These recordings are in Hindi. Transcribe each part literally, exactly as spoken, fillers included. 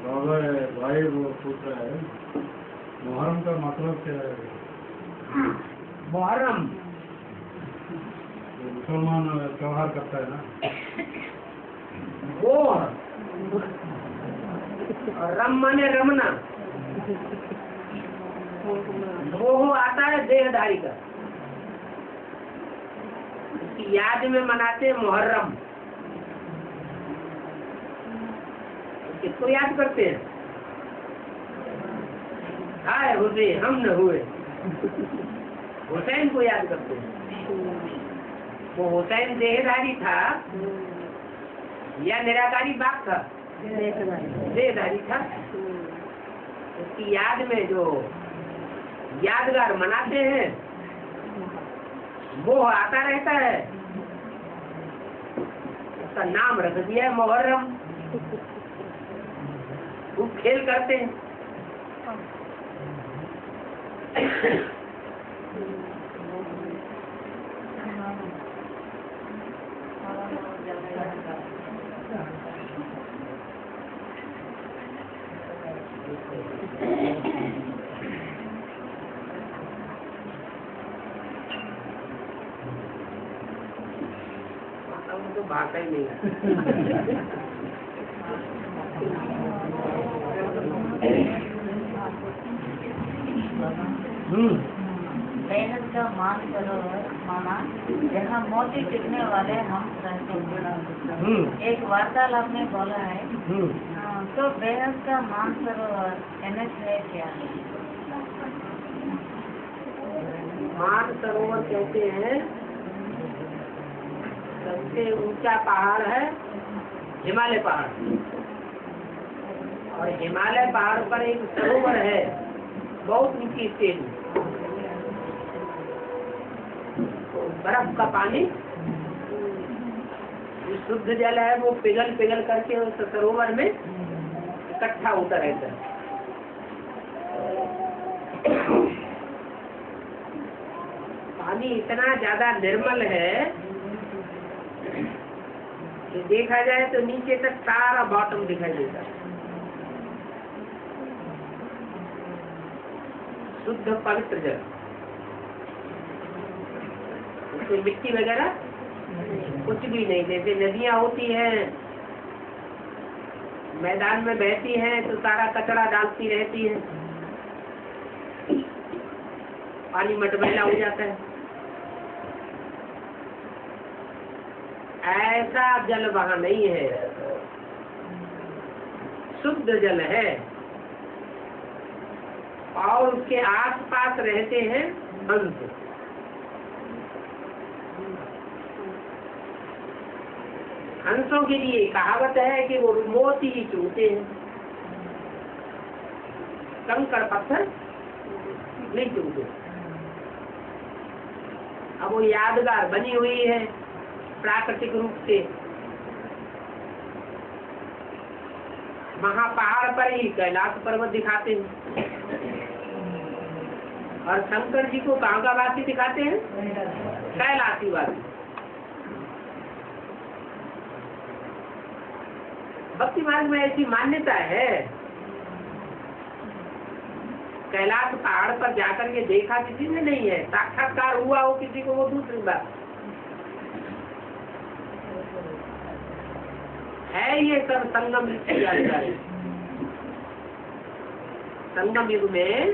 भाई वो पूछ रहा है मुहर्रम का मतलब क्या है? मुहर्रम मुसलमान त्योहार करता है ना, वो रम माने रमना, मोह आता है देहधारी का, उसकी याद में मनाते हैं मुहर्रम। किसको याद करते हैं? हाय हुसैन हम न हुए, हुसैन को याद करते हैं। वो हुसैन देहधारी था या निराकारी बाप था? देहधारी था। उसकी याद में जो यादगार मनाते हैं, वो आता रहता है, उसका नाम रख दिया है मुहर्रम। खूब खेल करते हैं। तो बात ही नहीं है। बेहद का मान सरोवर माना जहाँ मोती टिकने वाले हम रहते हैं। एक वार्तालाप में बोला है, हाँ, तो बेहद का मान सरोवर एनएच है क्या? मान सरोवर कहते हैं सबसे ऊंचा पहाड़ है हिमालय पहाड़, और हिमालय पहाड़ पर एक सरोवर है बहुत ऊंची स्टेज में। तो बर्फ का पानी जो शुद्ध जल है वो पिघल पिघल करके उस सरोवर में इकट्ठा होता रहता है। पानी इतना ज्यादा निर्मल है कि देखा जाए तो नीचे तक सारा बॉटम दिखाई देता है। शुद्ध पवित्र जल, उसमें मिट्टी वगैरह कुछ भी नहीं। जैसे नदियां होती हैं मैदान में बहती हैं तो सारा कचरा डालती रहती है, पानी मटमैला हो जाता है। ऐसा जल वहाँ नहीं है, शुद्ध जल है। और उसके आसपास रहते हैं हंस। हंसों के लिए कहावत है कि वो मोती ही चूते हैं, कंकड़ पत्थर नहीं चूते। अब वो यादगार बनी हुई है प्राकृतिक रूप से। वहाँ पहाड़ पर ही कैलाश पर्वत दिखाते हैं, और शंकर जी को कहाँ का वासी दिखाते हैं? कैलाशी वासी। भक्ति मार्ग में ऐसी मान्यता है, कैलाश पहाड़ पर जाकर के देखा किसी ने नहीं है, साक्षात्कार हुआ हो किसी को वो दूसरी बात है। ये सब संगम युग की जानकारी। संगम युग में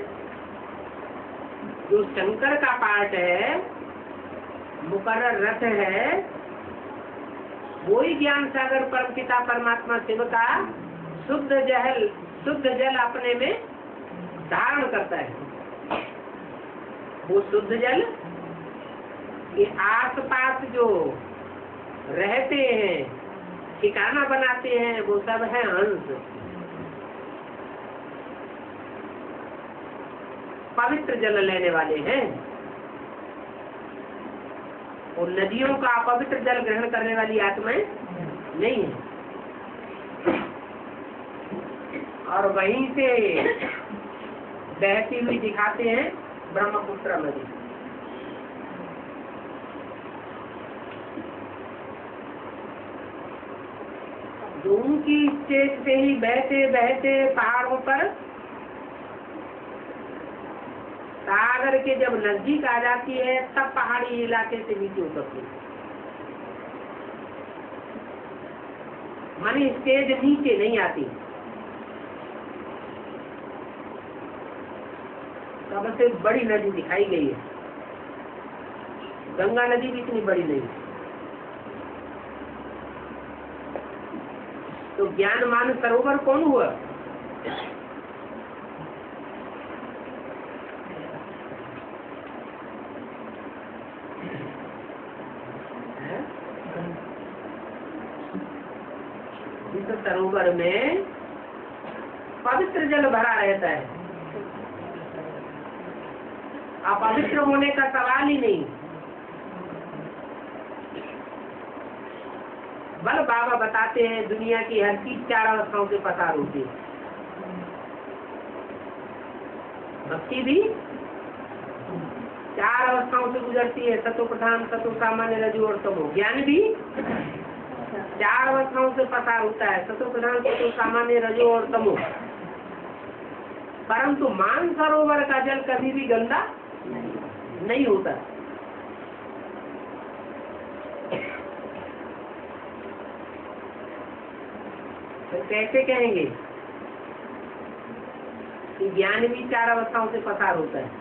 जो शंकर का पाठ है, मुकर्रर रथ है, वो ही ज्ञान सागर परमपिता परमात्मा शिव का शुद्ध जल शुद्ध जल अपने में धारण करता है। वो शुद्ध जल के आसपास जो रहते हैं, ठिकाना बनाते हैं, वो सब है हंस। पवित्र जल लेने वाले हैं। और नदियों का अपवित्र जल ग्रहण करने वाली आत्माएं नहीं है। और वहीं से बहती हुई दिखाते हैं ब्रह्मपुत्र नदी। जो उनकी स्टेज से ही बहते बहते पहाड़ों पर सागर के जब नजदीक आ जाती है तब पहाड़ी इलाके से नीचे उतरती है। मानी स्टेज नीचे नहीं आती। सबसे बड़ी नदी दिखाई गई है, गंगा नदी भी इतनी बड़ी नहीं। तो ज्ञान मान सरोवर कौन हुआ? इस सरोवर में पवित्र जल भरा रहता है। अपवित्र होने का सवाल ही नहीं। बल बाबा बताते हैं दुनिया की हर चीज चार अवस्थाओं से पसार होती है। भक्ति भी चार अवस्थाओं से गुजरती है, सतो प्रधान, सतो सामान्य, रजो और तमो। ज्ञान भी चार अवस्थाओं से पसार होता है, सतो प्रधान, सतो सामान्य, रजो और तमो। परंतु मान सरोवर का जल कभी भी गंदा नहीं होता। तो कैसे कहेंगे कि ज्ञान भी चार अवस्थाओं से पसार होता है?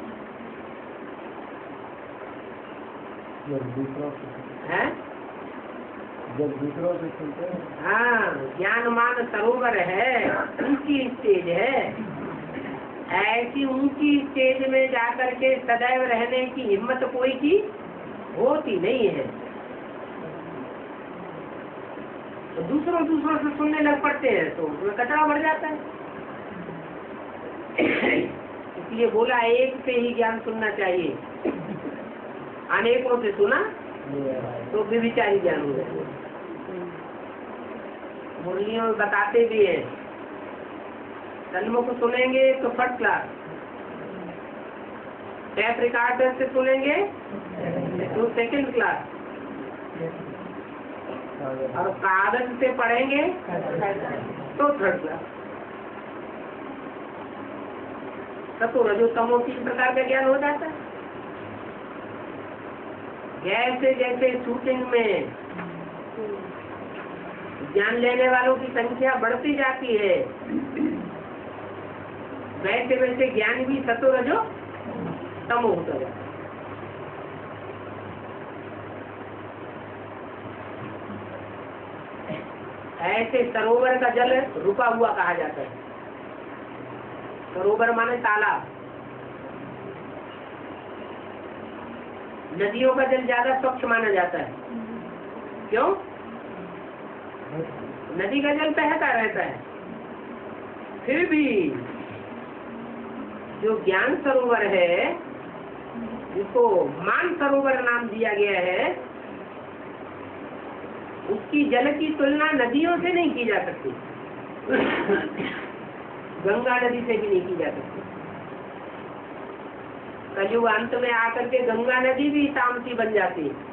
है? जब दूसरों से सुनते हैं। हाँ, ज्ञान मान सरोवर है, ऊंची स्टेज है। ऐसी ऊंची स्टेज में जाकर के सदैव रहने की हिम्मत कोई की होती नहीं है। तो दूसरों दूसरों से सुनने लग पड़ते हैं तो उसमें कचरा बढ़ जाता है। इसलिए बोला एक से ही ज्ञान सुनना चाहिए। अनेकों से सुना तो विचारी ज्ञान हो जाए। मुरलियों में बताते भी हैं, सन्मुख सुनेंगे तो फर्स्ट क्लास, टैप रिकॉर्डर से सुनेंगे तो सेकंड क्लास, और कागज से पढ़ेंगे तो थर्ड क्लास। सतो रजो तमो तीन प्रकार का ज्ञान हो जाता है। जैसे जैसे शूटिंग में ज्ञान लेने वालों की संख्या बढ़ती जाती है, वैसे वैसे ज्ञान भी सतो रजो तमो होता जाता है। ऐसे सरोवर का जल रुका हुआ कहा जाता है। सरोवर माने तालाब। नदियों का जल ज्यादा स्वच्छ माना जाता है। क्यों? नदी का जल बहता रहता है। फिर भी जो ज्ञान सरोवर है, जिसको मान सरोवर नाम दिया गया है, उसकी जल की तुलना नदियों से नहीं की जा सकती। गंगा नदी से भी नहीं की जा सकती। कलयुग अंत में आकर के गंगा नदी भी तामसी बन जाती है।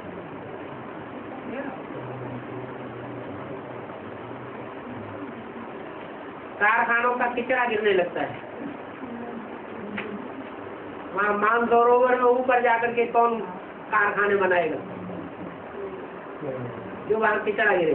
कारखानों का किचरा गिरने लगता है। वहाँ मान सरोवर में ऊपर जाकर के कौन कारखाने बनाएगा जो वहाँ किचरा गिरे?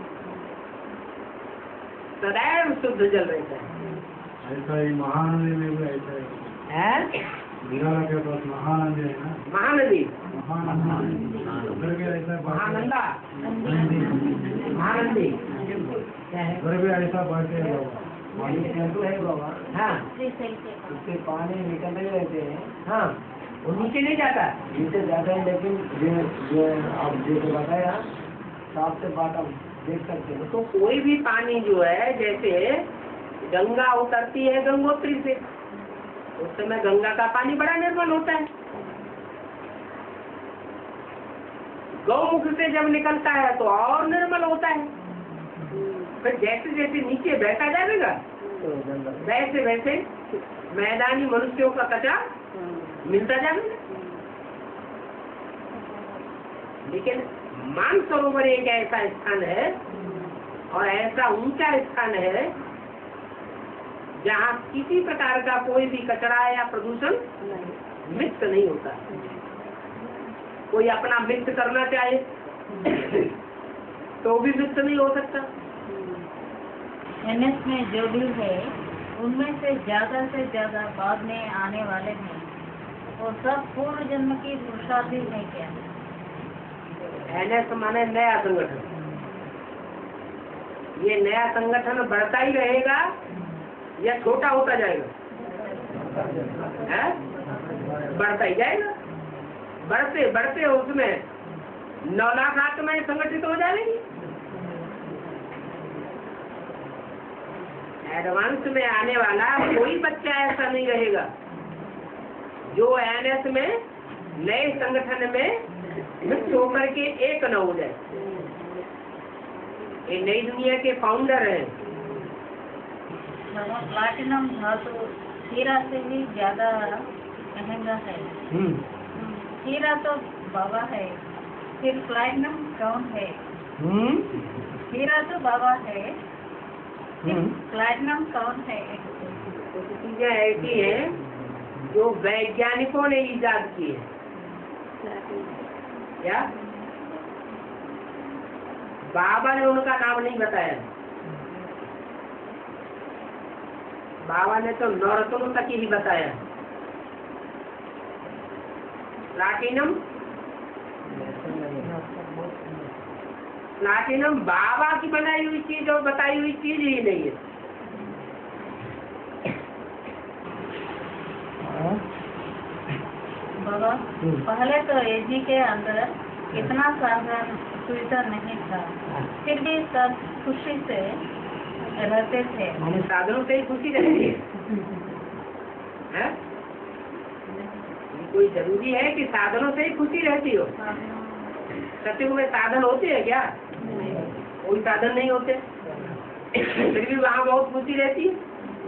सदैव शुद्ध जल रहता है। ऐसा ही महानदी में भी ऐसा है। बिहार के पास महानदी है ना। महानदी महानंदा महानंदा महानंदी उधर भी ऐसा बात है बाबा। हाँ, उससे पानी निकल रहे रहते हैं। हाँ, वो नीचे नहीं जाता। नीचे जाता है, लेकिन जो जो आप जो बताया साफ से बात आप देख सकते हो। तो कोई भी पानी जो है, जैसे गंगा उतरती है गंगोत्री से, उस समय गंगा का पानी बड़ा निर्मल होता है। गौमुख से जब निकलता है तो और निर्मल होता है। फिर जैसे जैसे नीचे बहता जाएगा वैसे वैसे मैदानी मनुष्यों का कचरा मिलता जाएगा। लेकिन मान सरोवर एक ऐसा स्थान है और ऐसा ऊंचा स्थान है जहाँ किसी प्रकार का कोई भी कचरा या प्रदूषण मिक्स नहीं होता। कोई अपना मिक्स करना चाहे तो भी मिक्स नहीं हो सकता। एनएस में जो भी है उनमें से ज्यादा से ज्यादा बाद में आने वाले हैं वो सब पूर्व जन्म की पुरुषार्थी है क्या? एनएस माने नया संगठन। ये नया संगठन बढ़ता ही रहेगा या छोटा होता जाएगा? है? बढ़ता ही जाएगा। बढ़ते बढ़ते उसमें नौ लाख आत्माएं संगठित हो जाएंगी। एडवांस में आने वाला कोई बच्चा ऐसा नहीं रहेगा जो एनएस में नए संगठन में मिक्स होकर के एक न हो जाए। ये नई दुनिया के फाउंडर हैं। प्लाटिनम धातु हीरा से भी ज्यादा महंगा है। हीरा तो बाबा है, फिर प्लाटिनम कौन है? हीरा तो बाबा है, प्लैटिनम कौन है? कुछ चीजें ऐसी हैं जो वैज्ञानिकों ने इजाद की है। क्या? बाबा ने उनका नाम नहीं बताया। बाबा ने तो नौरत्नों तक ही बताया। प्लाटिनम प्लाटिनम बाबा की बनाई हुई चीज और बताई हुई चीज ही नहीं है। बाबा पहले तो एजी के अंदर इतना साधन सुविधा नहीं था, फिर भी सब खुशी से रहते थे। साधनों से ही खुशी रहती है। कोई जरूरी है कि साधनों से ही खुशी रहती हो? सत्युग में साधन होते हैं क्या? कोई साधन नहीं होते, फिर भी वहाँ बहुत खुशी रहती है।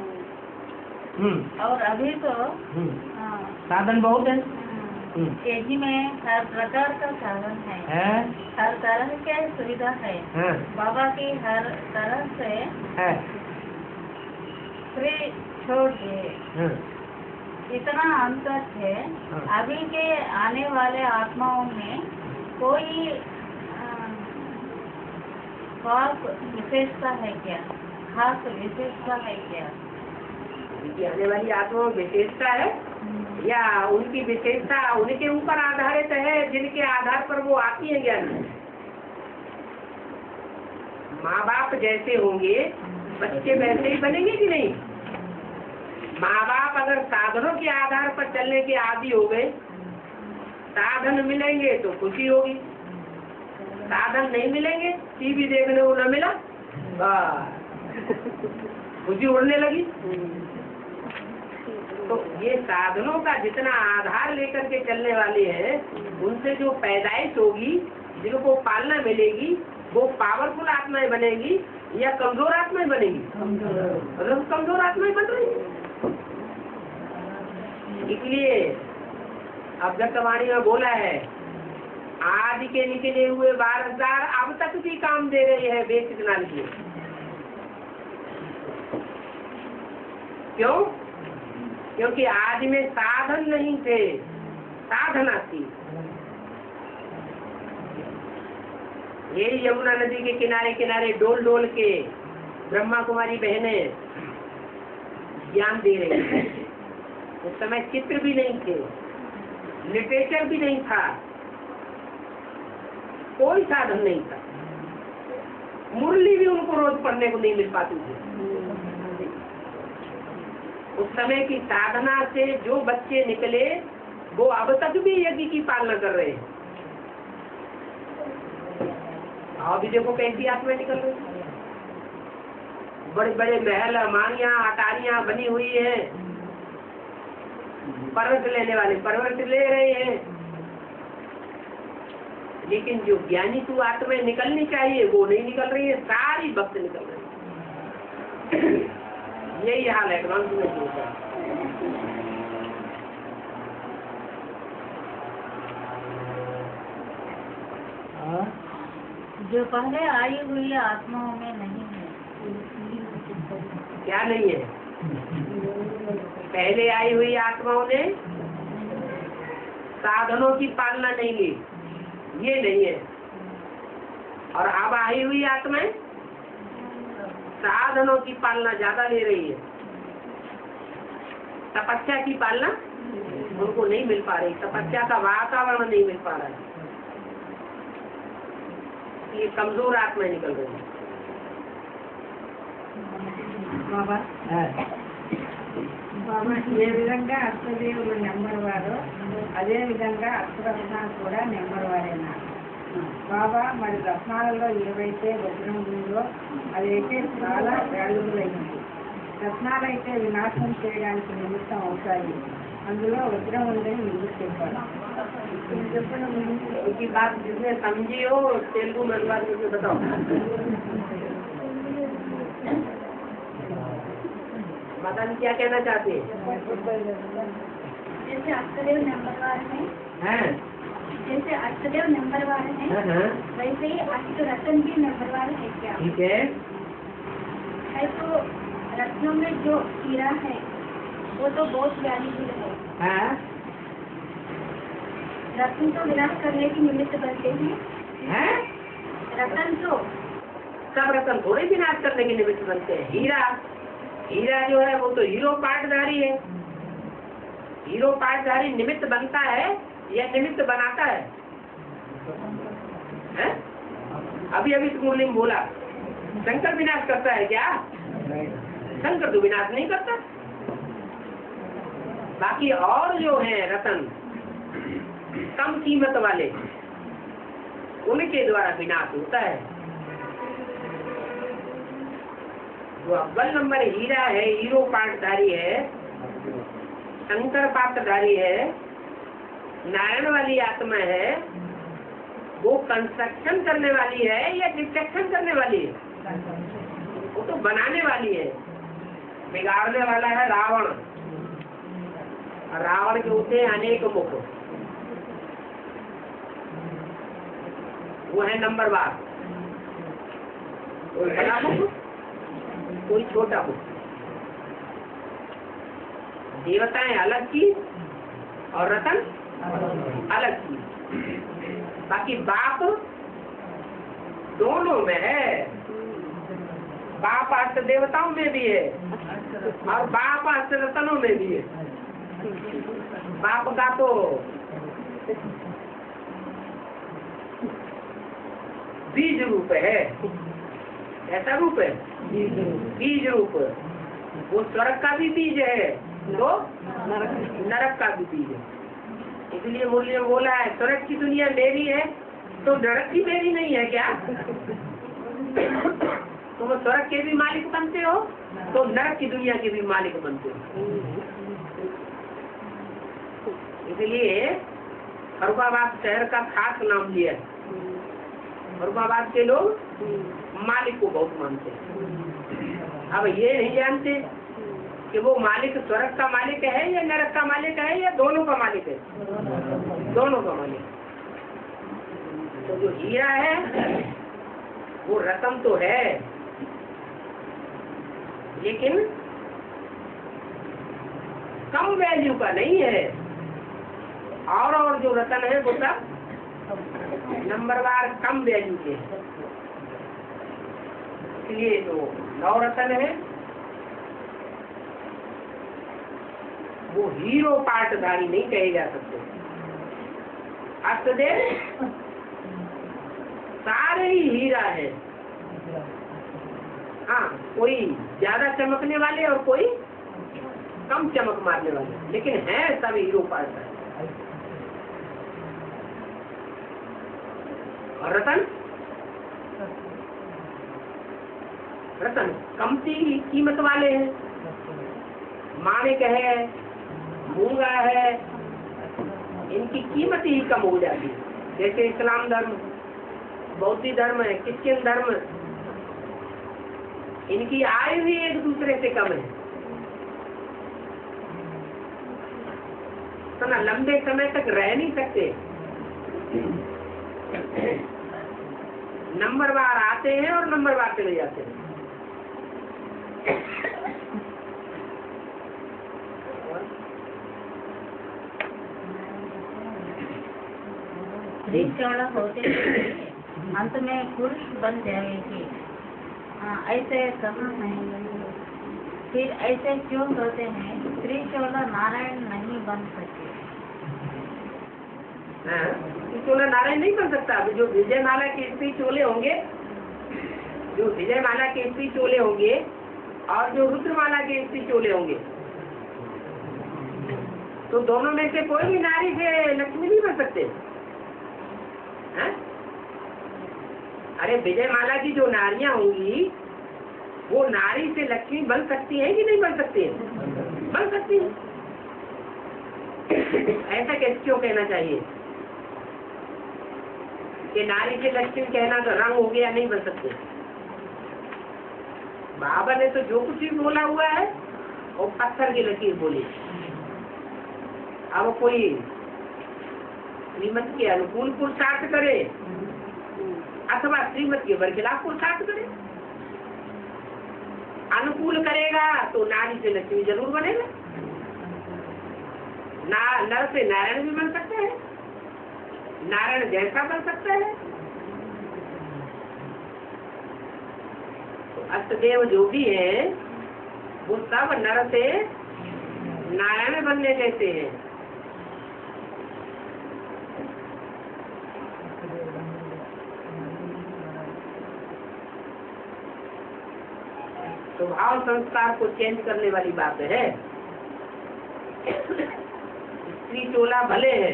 और अभी तो साधन बहुत है। एजी में हर प्रकार का साधन है, है? हर तरह की सुविधा है, है? बाबा की हर तरह से है? फ्री छोड़ दिए। है? इतना अंतर है। अभी के आने वाले आत्माओं में कोई खास विशेषता है क्या? खास विशेषता है क्या? आने वाली आत्माओं में विशेषता है या उनकी विशेषता उनके ऊपर आधारित है जिनके आधार पर वो आती है ज्ञान में? माँ बाप जैसे होंगे बच्चे वैसे ही बनेंगे कि नहीं? माँ बाप अगर साधनों के आधार पर चलने के आदी हो गए, साधन मिलेंगे तो खुशी होगी, साधन नहीं मिलेंगे, टीवी देखने को न मिला खुशी उड़ने लगी। तो ये साधनों का जितना आधार लेकर के चलने वाले हैं उनसे जो पैदाइश होगी, जिनको पालना मिलेगी, वो पावरफुल आत्माएं बनेगी या कमजोर आत्माएं बनेगी? मतलब कमजोर आत्माएं बन रही है। इसलिए अब जब कहानी में बोला है आदि के निकले हुए वारसदार अब तक भी काम दे रहे हैं बेसिक नॉलेज में। क्यों? क्योंकि आदि में साधन नहीं थे, साधना थी। ये यमुना नदी के किनारे किनारे डोल डोल के ब्रह्मा कुमारी बहनें ज्ञान दे रही थी। उस समय चित्र भी नहीं थे, लिटरेचर भी नहीं था, कोई साधन नहीं था, मुरली भी उनको रोज पढ़ने को नहीं मिल पाती थी। उस समय की साधना से जो बच्चे निकले वो अब तक भी यज्ञ की पालना कर रहे हैं। और भी देखो कैसी आत्माएं निकल रही, बड़े बड़े महल मानिया अटारियां बनी हुई है, परवट लेने वाले परवट ले रहे हैं, लेकिन जो ज्ञानी तू आत्माएं निकलनी चाहिए वो नहीं निकल रही है, सारी भक्त निकल रही है। यही हाल है एडवांस में होता है। जो पहले आई हुई आत्माओं में नहीं क्या नहीं है? पहले आई हुई आत्माओं ने साधनों की पालना नहीं ली, ये नहीं है। और अब आई हुई आत्माएं साधनों की पालना ज्यादा ले रही है। तपस्या की पालना उनको नहीं मिल पा रही, तपस्या का वातावरण नहीं मिल पा रहा है, ये कमजोर आत्माएं निकल रही है। బాబా బాబా ఏ విధంగా అష్టదేవులు నెంబర్ వారు అదే విధంగా అష్టరత్నాలు కూడా నెంబర్ వారేనా బాబా? మరి రత్నాలలో ఏవైతే వజ్రం ఉందో అదైతే చాలా వాల్యుబులైనది. రత్నాలైతే వినాశనం చేయడానికి నిమిత్తం అవుతాయి, అందులో వజ్రం ఉందని మీరు చెప్పారు. చెప్పడం उनकी बात जिसने समझी हो तेलुगु में अनुवाद करके बताओ। मदन क्या कहना चाहते हैं? जैसे अष्टदेव नंबरवार है, हैं? जैसे अष्टदेव नंबरवार है, हाँ, हाँ। वैसे ही अष्ट रत्न भी नंबरवार है क्या? ठीक है। है तो रत्नों में जो हीरा है वो तो बहुत वैल्यूबल है। हाँ? रत्न तो विनाश करने की निमित्त बनते हैं। हैं? रत्न तो सब रत्न थोड़े विनाश करने के निमित्त बनते हैं। हीरा हीरा जो है वो तो हीरो पाठधारी है। हीरो पाठधारी निमित्त बनता है या निमित्त बनाता है? हैं? अभी अभी मुरली में बोला शंकर विनाश करता है क्या? शंकर तो विनाश नहीं करता। बाकी और जो है रतन कम कीमत वाले उनके द्वारा विनाश होता है। जो अव्वल नंबर हीरा है, हीरो पाठधारी है, शंकर पात्रधारी है, नारायण वाली आत्मा है, वो कंस्ट्रक्शन करने वाली है या डिस्ट्रक्शन करने वाली है? वो तो बनाने वाली है। बिगाड़ने वाला है रावण। रावण के होते हैं अनेक मुख, वो है नंबर बार। कोई बड़ा मुख, कोई छोटा मुख। देवताएं अलग चीज और रतन अलग चीज। बाकी बाप दोनों में है। बाप अष्ट देवताओं में भी है और बाप अष्ट रतनों में भी है। बाप का तो बीज रूप है। ऐसा रूप है बीज रूप। वो स्वर्ग का भी बीज है तो नरक का भी बीज है। इसलिए मुरली में बोला है स्वर्ग की दुनिया मेरी है तो नरक की मेरी नहीं है क्या? तुम तो स्वर्ग के भी मालिक बनते हो तो नरक की दुनिया के भी मालिक बनते हो। इसलिए फरुखाबाद शहर का खास नाम लिया है। फरुखाबाद के लोग मालिक को बहुत मानते हैं। अब ये नहीं जानते कि वो मालिक स्वर्ग का मालिक है या नरक का मालिक है या दोनों का मालिक है। दोनों का मालिक। तो जो हीरा है वो रत्न तो है लेकिन कम वैल्यू का नहीं है। और और जो रत्न है वो सब नंबरवार कम वैल्यू के हैं। इसलिए जो नौ रत्न है वो हीरो पाठधारी नहीं कहे जा सकते। अष्टदेव सारे ही हीरा है। हाँ, कोई ज्यादा चमकने वाले और कोई कम चमक मारने वाले, लेकिन है सब हीरो पाठधारी। और रतन रतन कमती कीमत वाले हैं। माणिक है, मूंगा है, इनकी कीमत ही कम हो जाती है। जैसे इस्लाम धर्म, बौद्ध धर्म है, क्रिश्चियन धर्म, इनकी आयु भी एक दूसरे से कम है। तो ना लंबे समय तक रह नहीं सकते। नंबरवार आते हैं और नंबरवार चले जाते हैं। स्त्री चौड़ा होते अंत में पुरुष बन जाएगी, हाँ, ऐसे कहाँ है? फिर ऐसे क्यों कहते हैं स्त्री चौड़ा नारायण नहीं बन सके? स्त्री चोला नारायण नहीं बन सकता। जो विजय माला के स्त्री चोले होंगे, जो विजय माला के स्त्री चोले होंगे और जो रुद्रमाला के स्त्री चोले होंगे, तो दोनों में से कोई भी नारी से लक्ष्मी नहीं बन सकते हैं? अरे विजय माला की जो नारियां होंगी वो नारी से लक्ष्मी बन सकती है कि नहीं बन सकती है? बन सकती है। ऐसा कैसे क्यों कहना चाहिए कि नारी से लक्ष्मी कहना तो रंग हो गया, नहीं बन सकते? बाबा ने तो जो कुछ भी बोला हुआ है वो पत्थर की लकीर बोली। अब कोई श्रीमत के अनुकूल पुरुषार्थ करे अथवा श्रीमत के बरखिलाफ पुरुषार्थ करे, अनुकूल करेगा तो नारी से लक्ष्मी जरूर बनेगा। ना नर से नारायण भी बन सकता है, नारायण जैसा बन सकता है। तो अष्टदेव जो भी है वो सब नर से नारायण बनने जैसे हैं। स्वभाव संस्कार को चेंज करने वाली बात है। स्त्री चोला भले है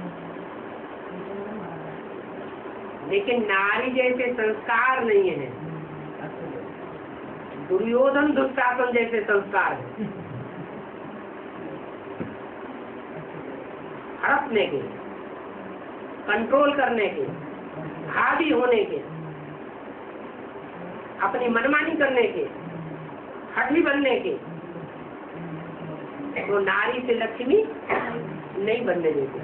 लेकिन नारी जैसे संस्कार नहीं है। दुर्योधन दुशासन जैसे संस्कार है, हड़पने के, कंट्रोल करने के, हावी होने के, अपनी मनमानी करने के, हठी बनने के, तो नारी से लक्ष्मी नहीं बनने देते।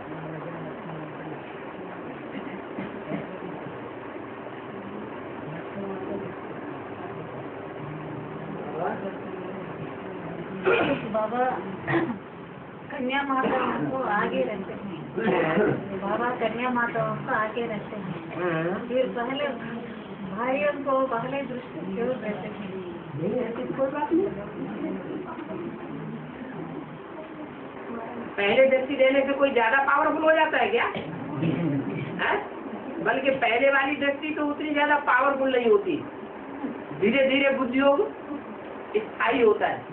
बाबा कन्या माताओं को आगे रखते हैं, बाबा कन्या माताओं को आगे रखते हैं, फिर पहले भाइयों को पहले दृष्टि क्यों देते हैं? कोई बात नहीं, पहले दृष्टि देने से कोई ज्यादा पावरफुल हो जाता है क्या? है? बल्कि पहले वाली दृष्टि तो उतनी ज्यादा पावरफुल नहीं होती, धीरे धीरे बुद्धियोग स्थायी होता है।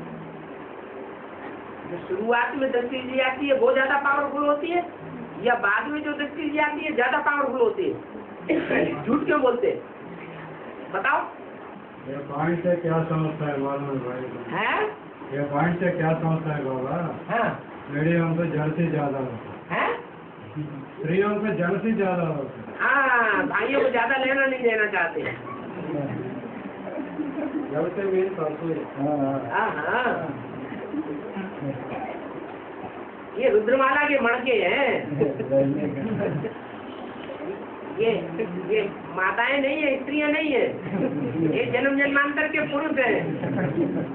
जो शुरुआत में दृष्टि दी जाती है वो ज्यादा पावरफुल होती है या बाद में जो दृष्टि दी जाती है ज्यादा पावरफुल होती है? झूठ क्यों बोलते बताओ? ये पॉइंट से क्या समझता है मालूम भाई? है ये पॉइंट से क्या समझता है बाबा? हाँ स्त्रियों पे जल से ज्यादा होता है, स्त्रियों पे जल से ज्यादा होता हाँ भाइयों को ज्यादा लेना नहीं देना चाहते। जल से भी संतुलित। हाँ हाँ, ये रुद्रमाला के मणके हैं। ये ये माताएं नहीं है, स्त्रियां नहीं है, ये जन्म जन्मांतर के पुरुष हैं।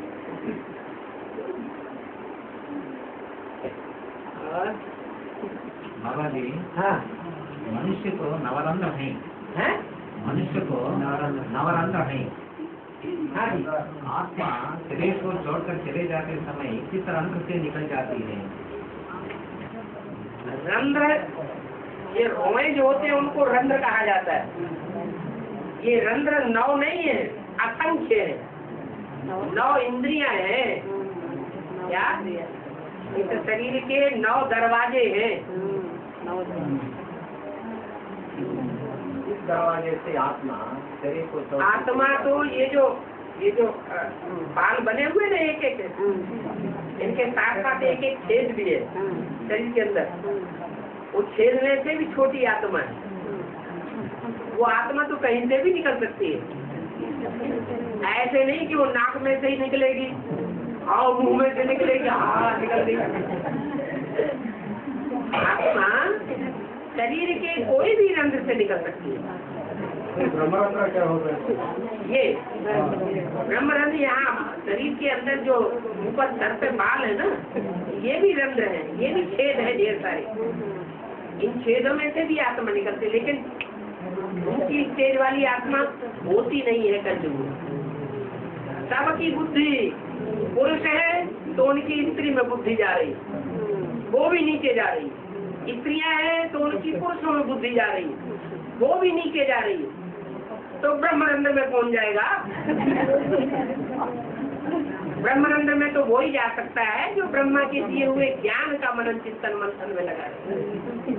बाबा जी, हाँ मनुष्य को नवरंग है, हैं? मनुष्य को नवरंग है। हाँ जी, आत्मा शरीर को छोड़कर चले जाते समय किस रंध्र से निकल जाती है? रंध्र, ये रोए जो होते हैं उनको रंध्र कहा जाता है। ये रंध्र नौ नहीं है, असंख्य है। नौ इंद्रियां हैं क्या? इस शरीर के नौ दरवाजे हैं। इस दरवाजे से आत्मा शरीर को छोड़ आत्मा तो ये जो ये जो बाल बने हुए ना एक एक, इनके साथ साथ एक एक छेद भी है शरीर के अंदर। वो छेद में से भी छोटी आत्मा है। वो आत्मा तो कहीं से भी निकल सकती है। ऐसे नहीं कि वो नाक में से ही निकलेगी और मुंह में से निकलेगी, हाँ निकल गई। आत्मा शरीर के कोई भी रंध्र से निकल सकती है। ब्रह्मरंध्र क्या होता है? ये ब्रह्मरंध्र यहाँ शरीर के अंदर जो ऊपर सर पे बाल है ना, ये भी रंध्र है, ये भी छेद है ढेर सारे। इन छेदों में से भी आत्मा निकलते, लेकिन उनकी तेज वाली आत्मा होती नहीं है कलयुग में। सबकी बुद्धि पुरुष है तो उनकी स्त्री में बुद्धि जा रही, वो भी नीचे जा रही। स्त्रियां हैं तो उनकी पुरुषों में बुद्धि जा रही, वो भी नीचे जा रही। तो ब्रह्मरंध्र में कौन जाएगा? ब्रह्मरंध्र में तो वो ही जा सकता है जो ब्रह्मा के दिए हुए ज्ञान का मनन चिंतन मंथन में लगा है।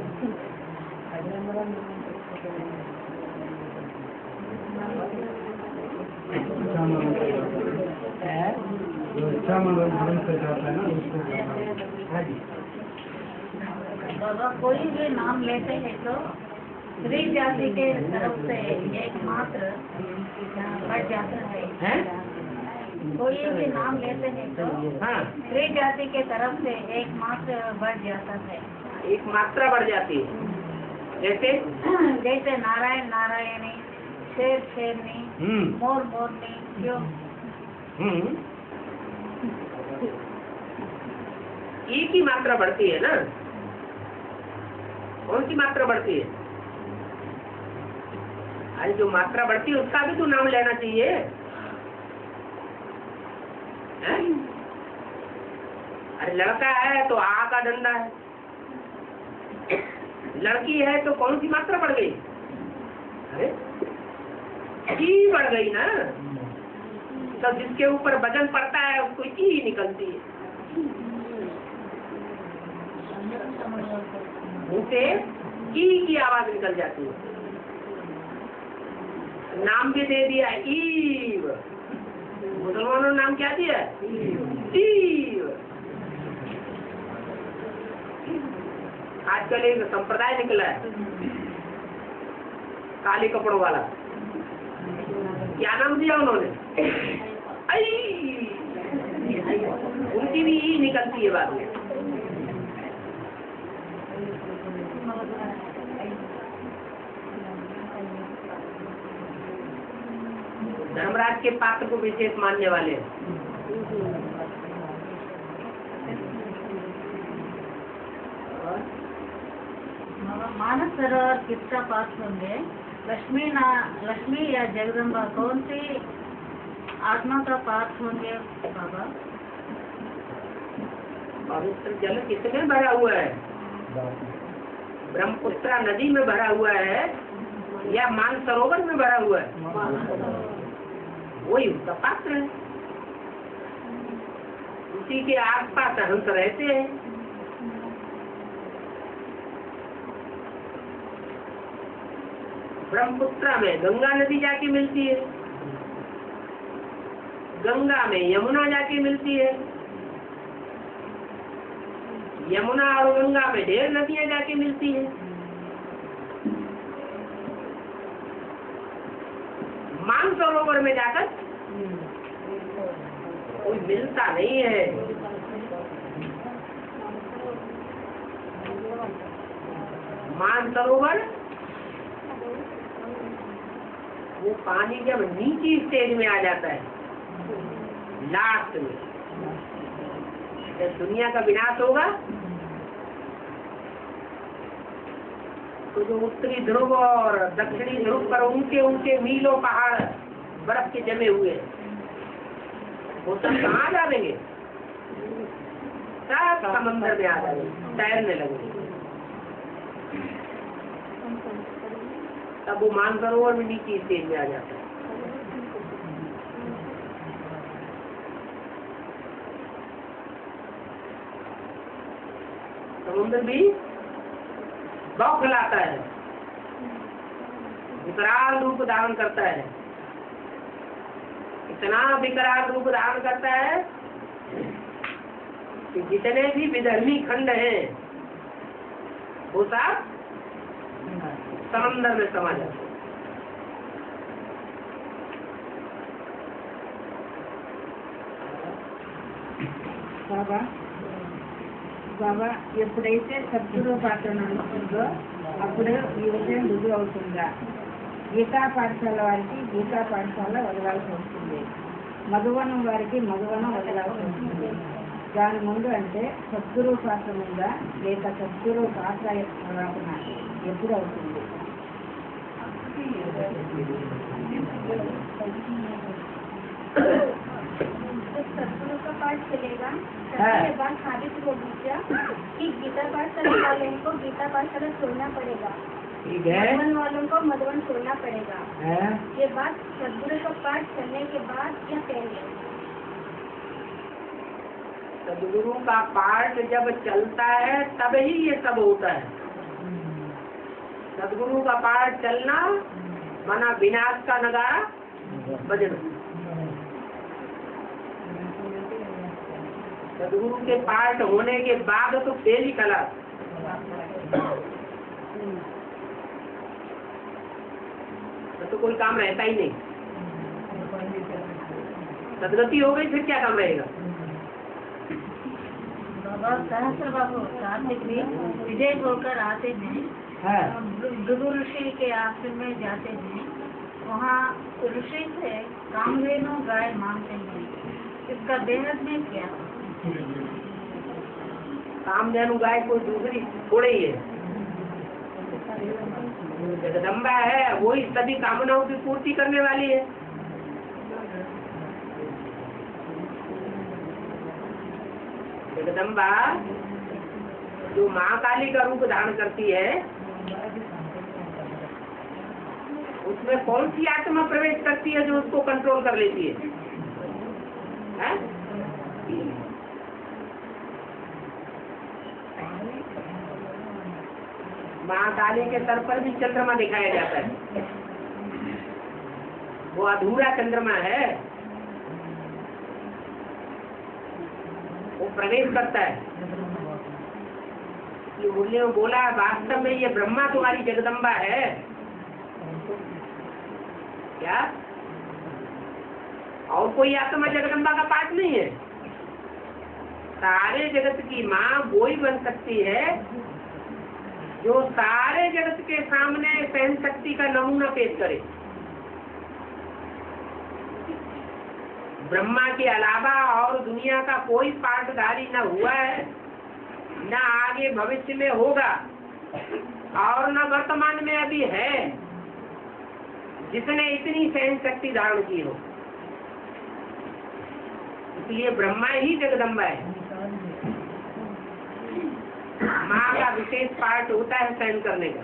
अच्छा मतलब मन से जाता है ना उसको। हाँ जी। बाबा कोई भी नाम लेते हैं तो स्त्री जाति के तरफ से एकमात्र बढ़ जाता है, हैं? कोई भी नाम लेते हैं तो हाँ, स्त्री जाति के तरफ से एकमात्र बढ़ जाता है। एक मात्रा बढ़ जाती है। जैसे जैसे नारायण नारायणी, शेर शेरनी, हम्म मोर मोरनी, क्यों? हम्म एक ही मात्रा बढ़ती है ना। कौन सी मात्रा बढ़ती है? अरे जो मात्रा बढ़ती है उसका भी तो नाम लेना चाहिए, है? अरे लड़का है तो आ का डंडा है, लड़की है तो कौन सी मात्रा बढ़ गई? अरे ई बढ़ गई ना। तो जिसके ऊपर वजन पड़ता है उसको ई निकलती है। उनसे ई की आवाज निकल जाती है। नाम भी दे दिया ईव, मुसलमानों ने नाम क्या दिया? ईव। आजकल एक संप्रदाय निकला है काले कपड़ों वाला, क्या नाम दिया उन्होंने? आई। उनकी भी ई निकलती है बाद में। धर्मराज के पात्र को विशेष मानने वाले हैं। मानस सरोवर किसका पास होंगे? लक्ष्मी ना लक्ष्मी या जगदम्बा कौन सी आत्मा का पास होंगे बाबा? पवित्र जल किसमें भरा हुआ है? ब्रह्मपुत्रा नदी में भरा हुआ है या मानसरोवर में भरा हुआ है? वही उसका पात्र है। उसी के आसपास हंस रहते हैं। ब्रह्मपुत्रा में गंगा नदी जाके मिलती है, गंगा में यमुना जाके मिलती है, यमुना और गंगा में ढेर नदियां जाके मिलती है। मानसरोवर में जाकर कोई मिलता नहीं है। मानसरोवर वो पानी जब नीची स्टेज में आ जाता है, लास्ट में, जब दुनिया का विनाश होगा तो जो उत्तरी ध्रुव और दक्षिणी ध्रुव पर ऊंचे ऊंचे मीलों पहाड़ बर्फ के जमे हुए हैं, वो सब कहाँ जाएंगे? सब समंदर में आ जाएंगे, तैरने लगेंगे। तब वो मानसरोवर में नीचे स्टेज में आ जाता है। समुद्र भी बौखलाता है, विकराल रूप धारण करता है। इतना विकराल रूप धारण करता है कि जितने भी विधर्मी खंड हैं वो सब समंदर में समा जाते हैं। బాబా బాబా ఎప్పుడైతే సద్గురు పాత్ర నడుస్తుందో అప్పుడు ఈ విషయం రుజువు అవుతుందా? గీతా పాఠశాల వారికి గీతా పాఠశాల వదలాల్సి వస్తుంది, మధువనం వారికి మధువనం వదలాల్సి వస్తుంది. దాని ముందు అంటే సద్గురు పాత్ర ఉందా లేక సద్గురు పాత్ర రాకున ఎప్పుడు అవుతుంది? सदगुरु का पाठ चलेगा, करने के बाद साबित हो गया कि गीता पाठशाला वालों को गीता पाठशाला छोड़ना पड़ेगा, ठीक है, मधुबन वालों को मधुबन छोड़ना पड़ेगा। है? ये बात सदगुरु का पाठ करने के बाद या पहले? सदगुरु का पाठ जब चलता है तब ही ये सब होता है। सदगुरु का पाठ चलना माना विनाश का नगारा बजना। सदगुरु के पाठ होने के बाद तो फेल ही कला, तो कोई काम रहता ही नहीं। सदगति हो गई फिर क्या काम रहेगा? बाबा सहस्त्र बाबू कार्तिक भी विजय होकर आते हैं, भृगु ऋषि के आश्रम में जाते हैं, वहाँ ऋषि से कामधेनु गाय मांगते हैं, इसका बेहद में क्या? कामधेनु गाय कोई दूसरी थोड़े ही है, जगदम्बा है, वही सभी कामनाओं की पूर्ति करने वाली है। जगदम्बा जो महाकाली का रूप धारण करती है, उसमें कौन सी आत्मा प्रवेश करती है जो उसको कंट्रोल कर लेती है, है? महाकाली के सर पर भी चंद्रमा दिखाया जाता है, वो अधूरा चंद्रमा है, वो प्रवेश करता है। ये मुरली में बोला वास्तव में ये ब्रह्मा तुम्हारी जगदम्बा है क्या? और कोई आत्मा जगदम्बा का पाठ नहीं है। सारे जगत की माँ वो ही बन सकती है जो सारे जगत के सामने सहन शक्ति का नमूना पेश करे। ब्रह्मा के अलावा और दुनिया का कोई पाठधारी न हुआ है, न आगे भविष्य में होगा, और न वर्तमान में अभी है जिसने इतनी सहन शक्ति धारण की हो। इसलिए ब्रह्मा ही जगदम्बा है। माँ का विशेष पाठ होता है सहन करने का।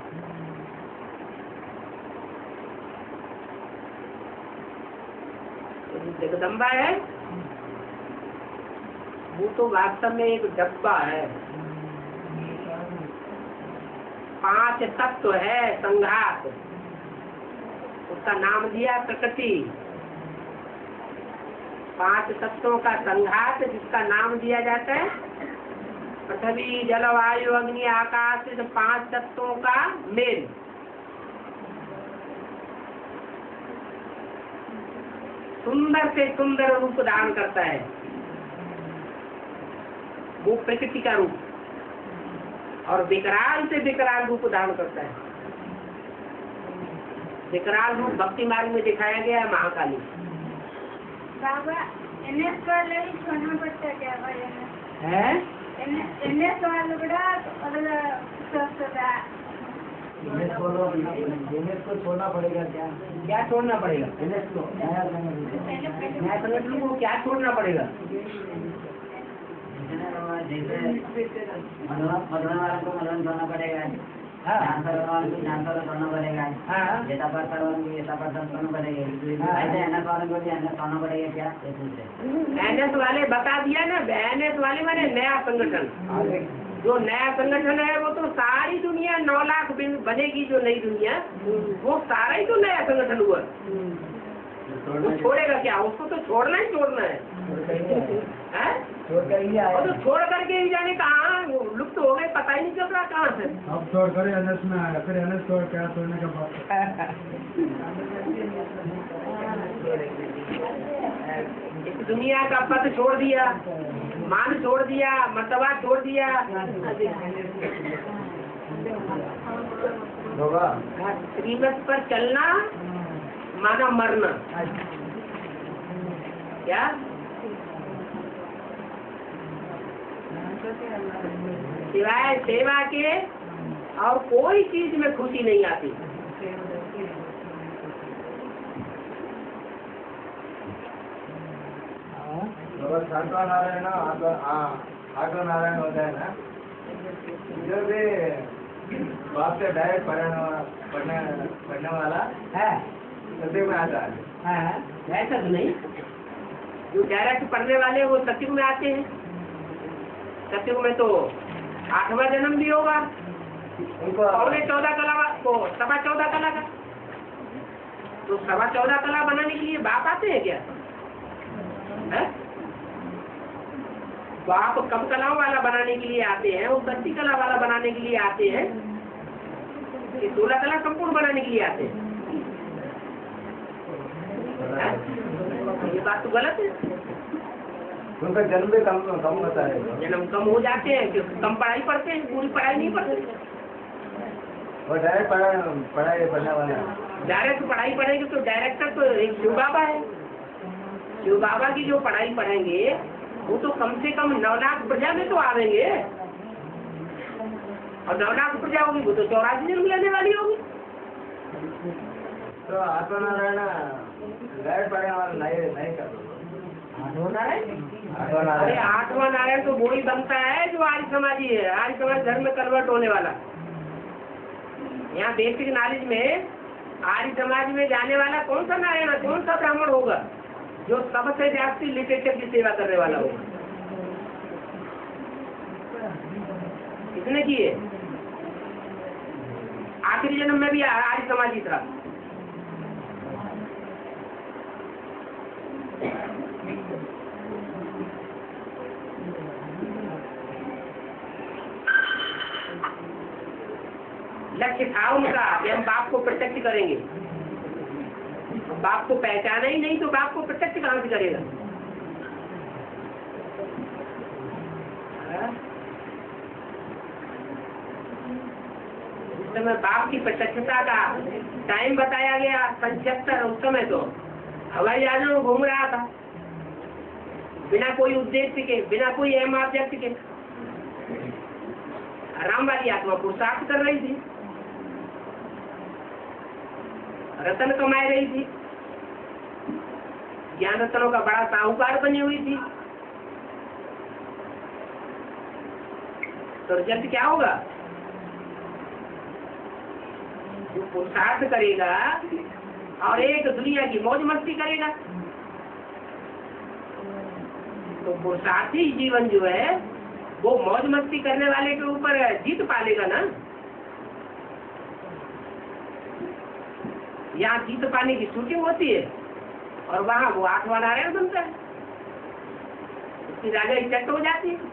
जगदम्बा है वो तो वास्तव में एक डब्बा है, पांच तत्व है संघात, उसका नाम दिया प्रकृति। पांच तत्वों का संघात जिसका नाम दिया जाता है पृथ्वी जल वायु अग्नि आकाश, इस पांच तत्वों का मेल। सुंदर से सुंदर रूप धारण करता है वो प्रकृति का रूप, और विकराल से विकराल रूप धारण करता है। विकराल रूप भक्ति मार्ग में दिखाया गया है महाकाली। बाबा एनएस वाले ही छोड़ना पड़ता है क्या भाई? है एनएस वाले बड़ा एनएस को एनएस को छोड़ना पड़ेगा क्या? क्या छोड़ना पड़ेगा? एनएस को नया न्याय संगठन को क्या छोड़ना पड़ेगा? जैसे मधुबन मधुबन वालों को मधुबन छोड़ना पड़ेगा, जानवर वालों को जानवर छोड़ना पड़ेगा, येता पाठशाला वालों को येता पाठशाला छोड़ना पड़ेगा, ऐसे एनएस वालों को भी एनएस छोड़ना पड़ेगा क्या? एनएस वाले बता दिया ना, एनएस वाले माने नया संगठन। जो नया संगठन है वो तो सारी दुनिया नौ लाख बनेगी, जो नई दुनिया वो सारा ही तो नया संगठन हुआ। वो छोड़ेगा क्या? उसको तो छोड़ना ही छोड़ना है, है? वो तो छोड़ करके ही जाने कहाँ लुप्त हो गए, पता ही नहीं चल रहा कहाँ से। अब छोड़ कर एनएस में आया, फिर एनएस छोड़ क्या छोड़ने का बात? इस दुनिया का पद छोड़ दिया, मान छोड़ दिया, मर्तबा छोड़ दिया, होगा। श्रीमत पर चलना माना मरना। क्या? सिवाय सेवा के और कोई चीज में खुशी नहीं आती। अगर सातवा नारायण आठवा आठवा नारायण होता है ना, जो भी बाप से डायरेक्ट पढ़ने पढ़ने पढ़ने वाला है सत्युग में आता है। ऐसा तो नहीं, जो डायरेक्ट पढ़ने वाले वो सत्युग में आते हैं। सत्युग में तो आठवां जन्म भी होगा, उनको पौने चौदह कला को सवा चौदह कला का। तो सवा चौदह कला बनाने के लिए बाप आते हैं क्या? है? बाप कम कलाओं वाला बनाने के लिए आते हैं, वो दसी कला वाला बनाने के लिए आते हैं, ये सोलह कला संपूर्ण बनाने के लिए आते हैं। है? ये बात तो गलत है। उनका जन्म भी कम कम होता है। जन्म कम हो जाते हैं क्योंकि कम पढ़ाई पढ़ते हैं, पूरी पढ़ाई नहीं पढ़ते। और डायरेक्ट पढ़ाई पढ़ाई पढ़ने वाला है। डायरेक्ट पढ़ाई पढ़ेंगे तो डायरेक्टर तो एक शिव बाबा है। शिव बाबा की जो पढ़ाई पढ़ेंगे वो तो कम से कम नौ लाख प्रजा में तो आवेंगे, और नौ लाख प्रजा होगी वो तो चौरासी जन्म लेने वाली होगी। तो आठवा नारायण डायरेक्ट पढ़ने वाला नहीं नहीं कर आठवां नारायण, आठवा अरे नारायण आठवां नारायण तो वो ही बनता है जो आर्य समाजी है, आर्य समाज धर्म में कन्वर्ट होने वाला। यहाँ बेसिक नॉलेज में आर्य समाज में जाने वाला कौन सा नारायण है, कौन सा ब्राह्मण होगा जो सबसे जास्ती लिटरेचर की सेवा करने वाला होगा? किसने किए? आखिरी जन्म में भी आर्य समाजी था। लक्ष्य था उनका कि हम बाप को प्रत्यक्ष करेंगे। बाप को पहचाना ही नहीं तो बाप को प्रत्यक्ष कहां से करेगा? उस समय बाप की प्रत्यक्षता का टाइम बताया गया पचहत्तर। उस समय तो हवाई जहाजों में घूम रहा था बिना कोई उद्देश्य के, बिना कोई अहम ऑब्जेक्ट के। आराम वाली आत्मा पुरुषार्थ कर रही थी, रतन कमाए रही थी, ज्ञान रत्नों का बड़ा साहूकार बनी हुई थी। तो रिजल्ट क्या होगा? जो पुरुषार्थ करेगा और एक दुनिया की मौज मस्ती करेगा तो पुरुषार्थी जीवन जो है वो मौज मस्ती करने वाले के ऊपर जीत पालेगा ना। यहाँ जीत पाने की शूटिंग होती है और वहाँ वो आठवां नारायण बनता है, उसकी राजा इफेक्ट हो जाती है।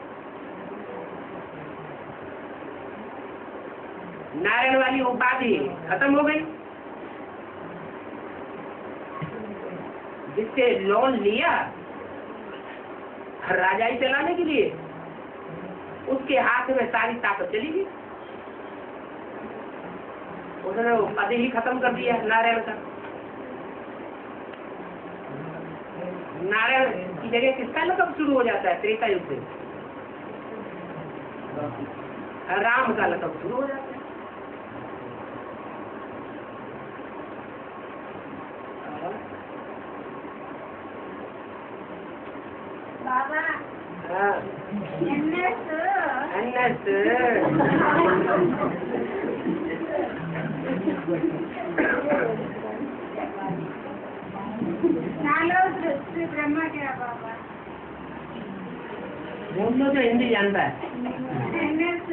नारायण वाली उपाधि खत्म हो गई, जिससे लोन लिया राजा ही चलाने के लिए, उसके हाथ में सारी ताकत चली गई। उसने वो पद ही खत्म कर दिया नारायण का। नारायण की जगह किसका लकब शुरू हो जाता है? त्रेता युग से राम का लकब शुरू हो जाता है। बाबा हाँ। एन्नस अन्नस नालो श्री ब्रह्मा क्या बाबा बोल लो जो हिंदी जानता है। एन्नस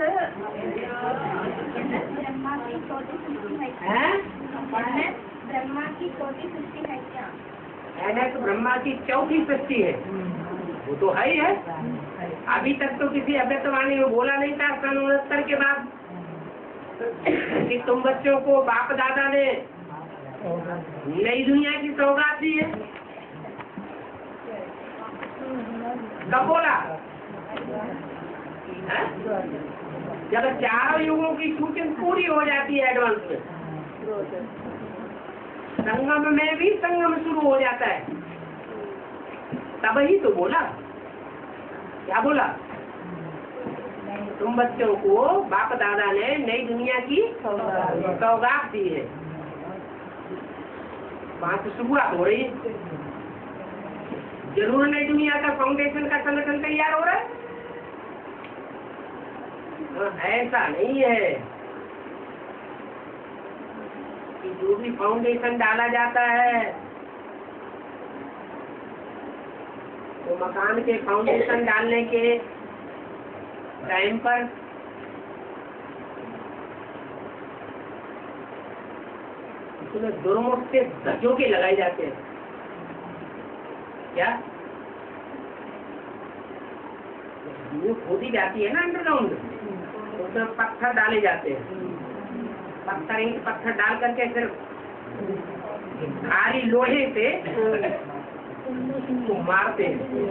ब्रह्मा की छोटी सृष्टि है क्या? हैं? एन्नस ब्रह्मा की छोटी सृष्टि है क्या? एनएस ब्रह्मा की चौथी सृष्टि है, वो तो है ही है। अभी तक तो किसी अभ्यर्थवाणी में बोला नहीं था सन उनहत्तर के बाद कि तुम बच्चों को बाप दादा ने नई दुनिया की सौगात दी है। कब बोला? जब चारों युगों की शूटिंग पूरी हो जाती है एडवांस में, संगम में भी संगम शुरू हो जाता है, तब ही तो बोला। क्या बोला? तुम बच्चों को बाप दादा ने नई दुनिया की सौगात दी है, वहां से शुरुआत हो रही है। जरूर नई दुनिया का फाउंडेशन का संगठन तैयार हो रहा है, ऐसा नहीं है कि जो भी फाउंडेशन डाला जाता है तो मकान के फाउंडेशन डालने के टाइम पर उसमें दुर्मुख से गजों के लगाए जाते हैं। क्या वो खोदी जाती है ना अंडरग्राउंड, उसमें पत्थर डाले जाते हैं, पत्थर ईंट पत्थर डाल करके फिर भारी लोहे से तो मारते हैं।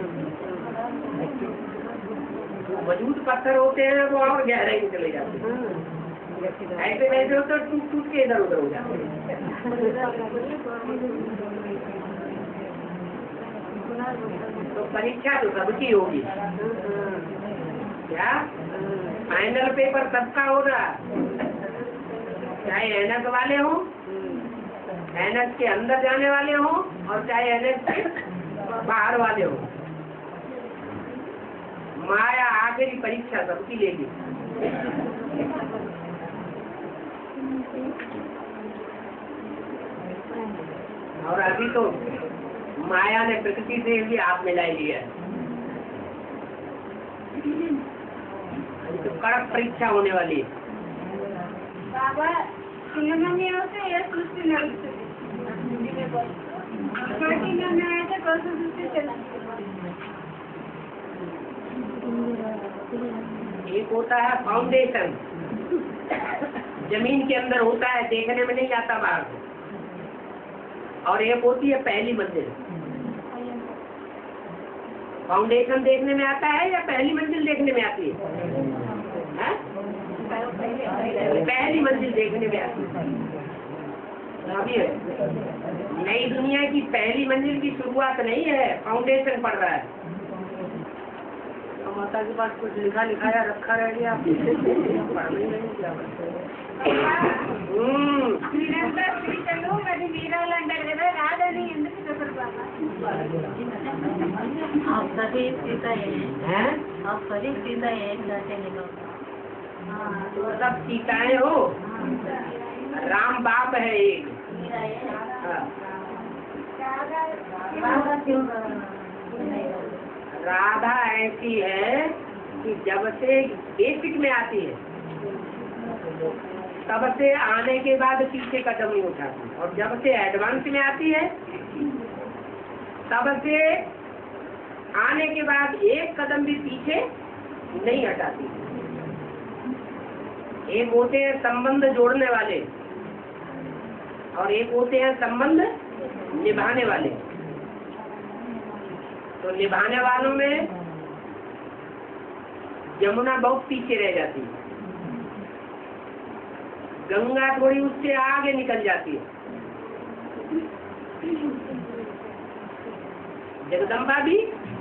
जो मजबूत पत्थर होते हैं वो और गहराई में चले जाते हैं, ऐसे वैसे होते टूट टूट के इधर उधर हो जाते हैं। तो परीक्षा तो सबकी होगी, क्या फाइनल पेपर सबका होगा, चाहे एनएस वाले हो, एनएस के अंदर जाने वाले हो, और चाहे एनएस के बाहर वाले हो। माया आखिरी परीक्षा सबकी लेगी। और अभी तो माया ने प्रकृति से भी हाथ मिलाई लिया है, तो कड़क परीक्षा होने वाली है। बाबा सिनेमा में होते या सृष्टि नृत्य में आए थे, कौन सा सृष्टि चला? एक होता है फाउंडेशन, जमीन के अंदर होता है, देखने में नहीं आता बाहर से, और एक होती है पहली मंजिल। फाउंडेशन देखने में आता है या पहली मंजिल देखने में आती है? है? पहली मंजिल देखने में आती है। अभी है नई दुनिया की पहली मंजिल की शुरुआत नहीं है, फाउंडेशन पड़ रहा है। तो माता के पास कुछ लिखा लिखाया रखा रह गया, पढ़ने नहीं क्या आप सभी सीता हैं, आप सभी सीता एक जाते निकल। तो सब सीताएं हो, राम बाप है एक। राधा ऐसी है कि जब से बेसिक में आती है तब से आने के बाद पीछे कदम नहीं उठाती, और जब से एडवांस में आती है तब से आने के बाद एक कदम भी पीछे नहीं हटाती। एक होते हैं संबंध जोड़ने वाले और एक होते हैं संबंध निभाने वाले। तो निभाने वालों में यमुना बहुत पीछे रह जाती है, गंगा थोड़ी उससे आगे निकल जाती है, जगदम्बा भी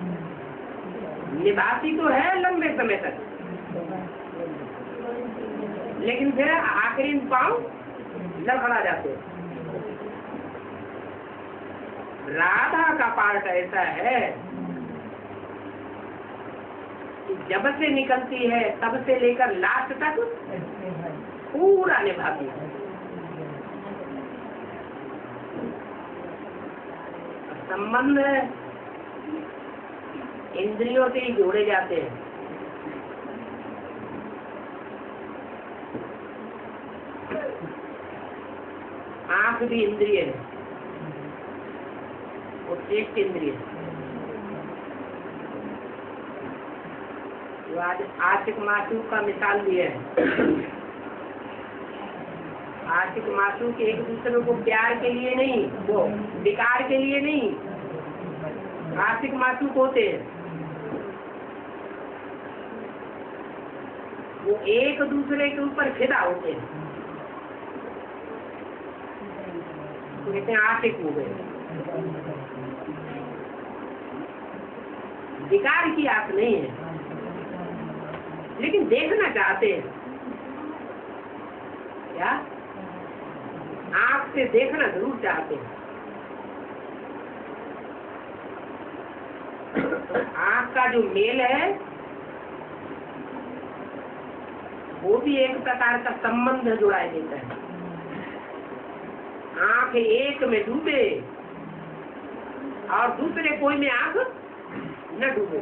निभाती तो है लंबे समय तक, लेकिन फिर आखिरी पांव लड़खड़ा जाते हैं। राधा का पार्ट ऐसा है कि जब से निकलती है तब से लेकर लास्ट तक पूरा निभाती है। संबंध इंद्रियों से ही जोड़े जाते हैं। आंख भी इंद्रिय है, वो टेस्ट इंद्रिय है। जो आज आशिक मासूक का मिसाल दिए है, आशिक मासूक एक दूसरे को प्यार के लिए नहीं, वो विकार के लिए नहीं, आशिक मासूक होते हैं वो एक दूसरे के ऊपर फिदा होते हैं, तो कहते हैं आशिक हो गए। विकार की आंख नहीं है, लेकिन देखना चाहते हैं। क्या? आंख से देखना जरूर चाहते हैं। तो आंख का जो मेल है वो भी एक प्रकार का संबंध जुड़ा देता है। आंख एक में डूबे और दूसरे कोई में आंख न डूबे।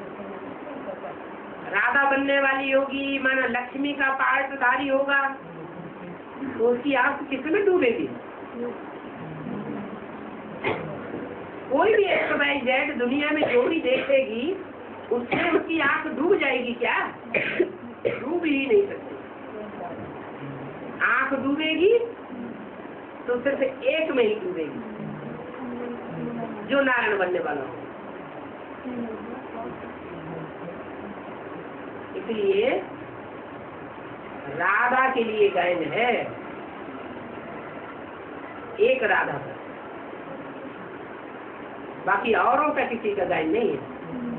राधा बनने वाली होगी, माना लक्ष्मी का पार्टधारी होगा, तो उसकी आंख किसमें डूबेगी? कोई भी एक्स वाई जेड दुनिया में जो भी देखेगी उससे उसकी आंख डूब जाएगी क्या? डूब ही नहीं सकती। आंख डूबेगी तो सिर्फ एक में ही डूबेगी, जो नारायण बनने वाला हो। इसलिए राधा के लिए गायन है, एक राधा का, बाकी औरों का किसी का गायन नहीं है।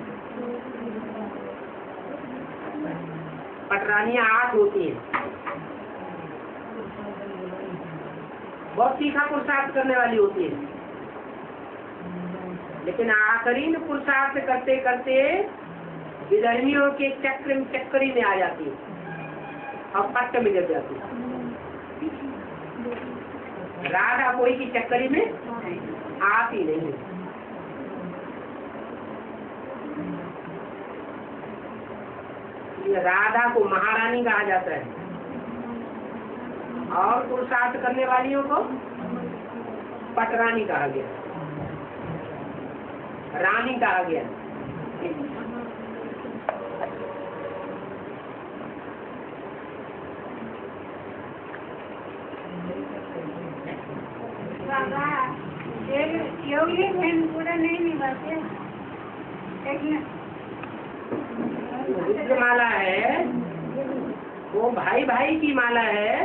पटरानियां आठ होती हैं, बहुत तीखा पुरुषार्थ करने वाली होती है, लेकिन आखिरी में पुरुषार्थ करते करते विधर्मियों के चक्र चक्करी में आ जाती है और पट्ट में गिर जाती है। राधा कोई की चक्करी में आती नहीं है। राधा को महारानी कहा जाता है और पुरुषार्थ करने वालियों को पटरानी कहा गया, रानी कहा गया। योगी बहन पूरा नहीं निभाते। रुद्र माला है वो भाई भाई की माला है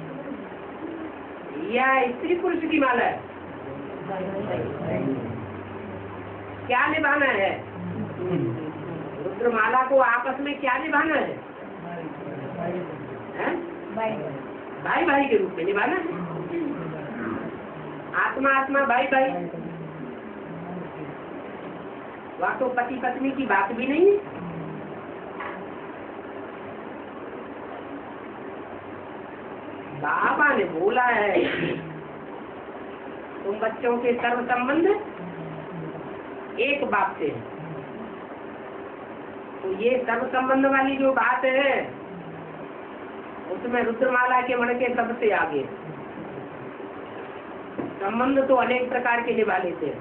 या स्त्री पुरुष की माला है? क्या निभाना है? रुद्र माला को आपस में क्या निभाना है? हैं? भाई भाई के रूप में निभाना है। आत्मा आत्मा भाई भाई, वह तो पति पत्नी की बात भी नहीं है। बाबा ने बोला है तुम बच्चों के सर्व संबंध एक बात से है। तो ये सर्व संबंध वाली जो बात है उसमें रुद्रमाला के मन के सबसे आगे। संबंध तो अनेक प्रकार के निभा लेते हैं,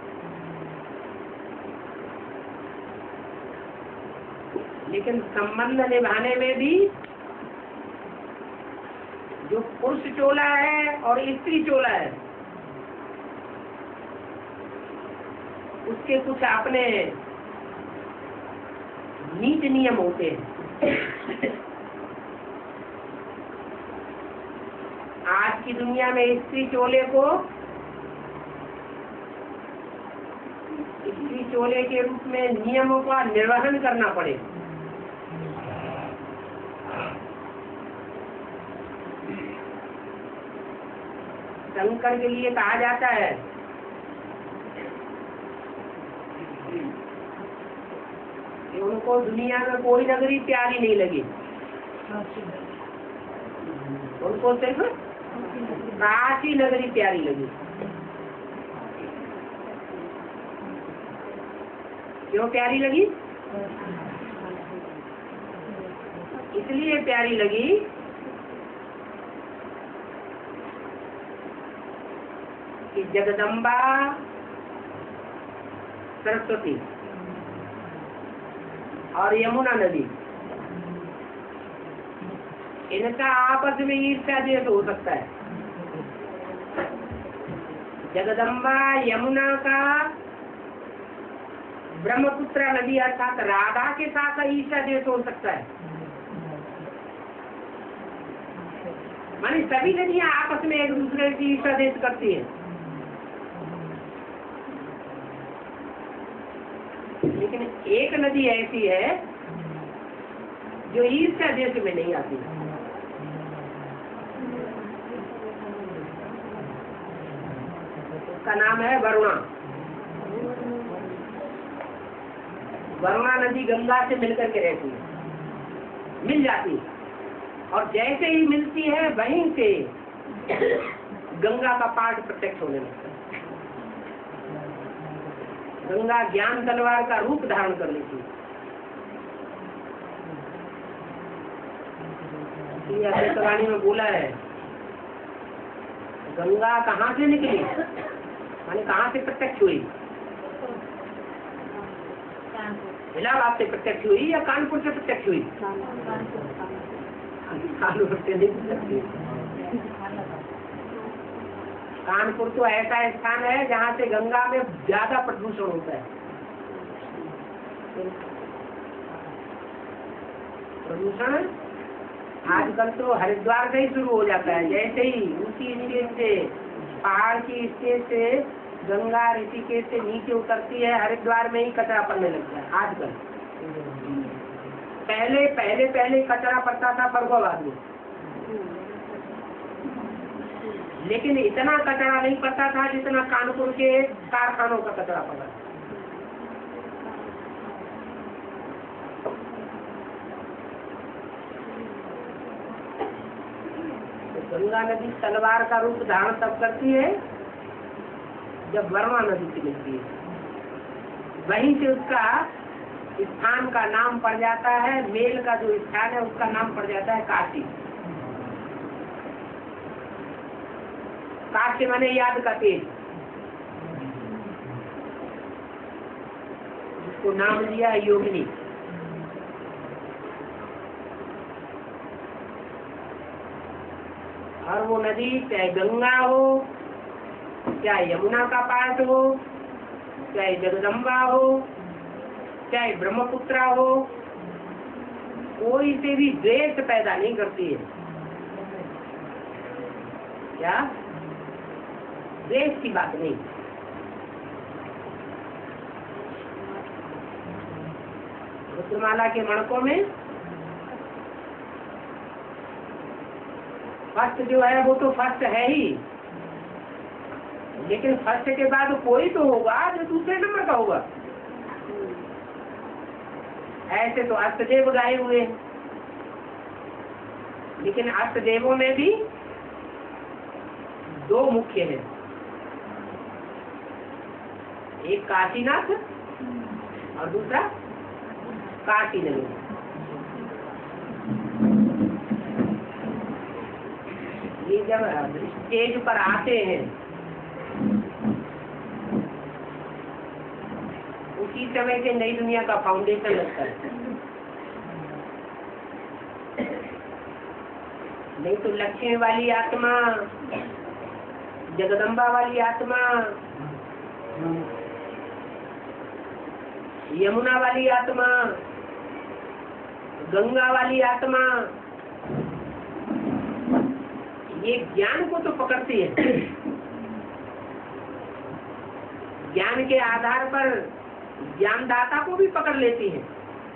लेकिन संबंध निभाने में भी जो पुरुष चोला है और स्त्री चोला है उसके कुछ अपने नीच नियम होते हैं। आज की दुनिया में स्त्री चोले को स्त्री चोले के रूप में नियमों का निर्वहन करना पड़े। शंकर के लिए कहा जाता है कि उनको दुनिया में कोई नगरी प्यारी नहीं लगी, उनको सिर्फ काशी नगरी प्यारी लगी। क्यों प्यारी लगी? इसलिए प्यारी लगी कि जगदम्बा सरस्वती और यमुना नदी इनका आपस में ईर्ष्या द्वेष हो सकता है। जगदम्बा यमुना का ब्रह्मपुत्र नदी अर्थात राधा के साथ ईर्ष्या द्वेष हो सकता है, माने सभी नदियां आपस में एक दूसरे की ईर्ष्या करती है, लेकिन एक नदी ऐसी है जो ईर्ष्या देश में नहीं आती। उसका नाम है वरुणा। वरुणा नदी गंगा से मिलकर के रहती है, मिल जाती है, और जैसे ही मिलती है वहीं से गंगा का पाठ प्रत्यक्ष होने लगता है। गंगा ज्ञान तलवार का रूप धारण कर लेती है। अमृतवाणी में बोला है, गंगा कहाँ से निकली, माने कहाँ से प्रत्यक्ष हुई? इलाहाबाद से प्रत्यक्ष हुई या कानपुर से प्रत्यक्ष हुई? कानपुर से नहीं प्रत्यक्ष हुई। कानपुर तो ऐसा स्थान है जहाँ से गंगा में ज्यादा प्रदूषण होता है। प्रदूषण आजकल तो हरिद्वार से ही शुरू हो जाता है। जैसे ही ऊंची स्टेज से, पहाड़ की स्टेज से गंगा ऋषिकेश से नीचे उतरती है, हरिद्वार में ही कचरा पड़ने लगता है आजकल। पहले पहले पहले कचरा पड़ता था फर्रुखाबाद में, लेकिन इतना कचरा नहीं पड़ता था जितना कानपुर के कारखानों का कचरा पड़ा। गंगा नदी तलवार का रूप धारण तब करती है जब वरुणा नदी से मिलती है, वहीं से उसका स्थान का नाम पड़ जाता है, मेल का जो स्थान है उसका नाम पड़ जाता है काशी। काशी माने याद का तेज, जिसको नाम दिया योगिनी। और वो नदी चाहे गंगा हो, चाहे यमुना का पाठ हो, चाहे जगदम्बा हो, चाहे ब्रह्मपुत्रा हो, कोई से भी द्वेष पैदा नहीं करती है। क्या द्वेष की बात नहीं। रुद्रमाला के मणकों में फर्स्ट जो है वो तो फर्स्ट है ही, लेकिन फर्स्ट के बाद कोई तो होगा जो दूसरे नंबर का होगा। ऐसे तो अष्टदेव गाए हुए, लेकिन अष्टदेवों में भी दो मुख्य हैं, एक काशीनाथ और दूसरा काशी नगर। ये जब स्टेज पर आते हैं उसी समय से नई दुनिया का फाउंडेशन लगता है। नहीं तो लक्ष्मी वाली आत्मा, जगदम्बा वाली आत्मा, यमुना वाली आत्मा, गंगा वाली आत्मा, ये ज्ञान को तो पकड़ती है। ज्ञान के आधार पर ज्ञानदाता को भी पकड़ लेती है,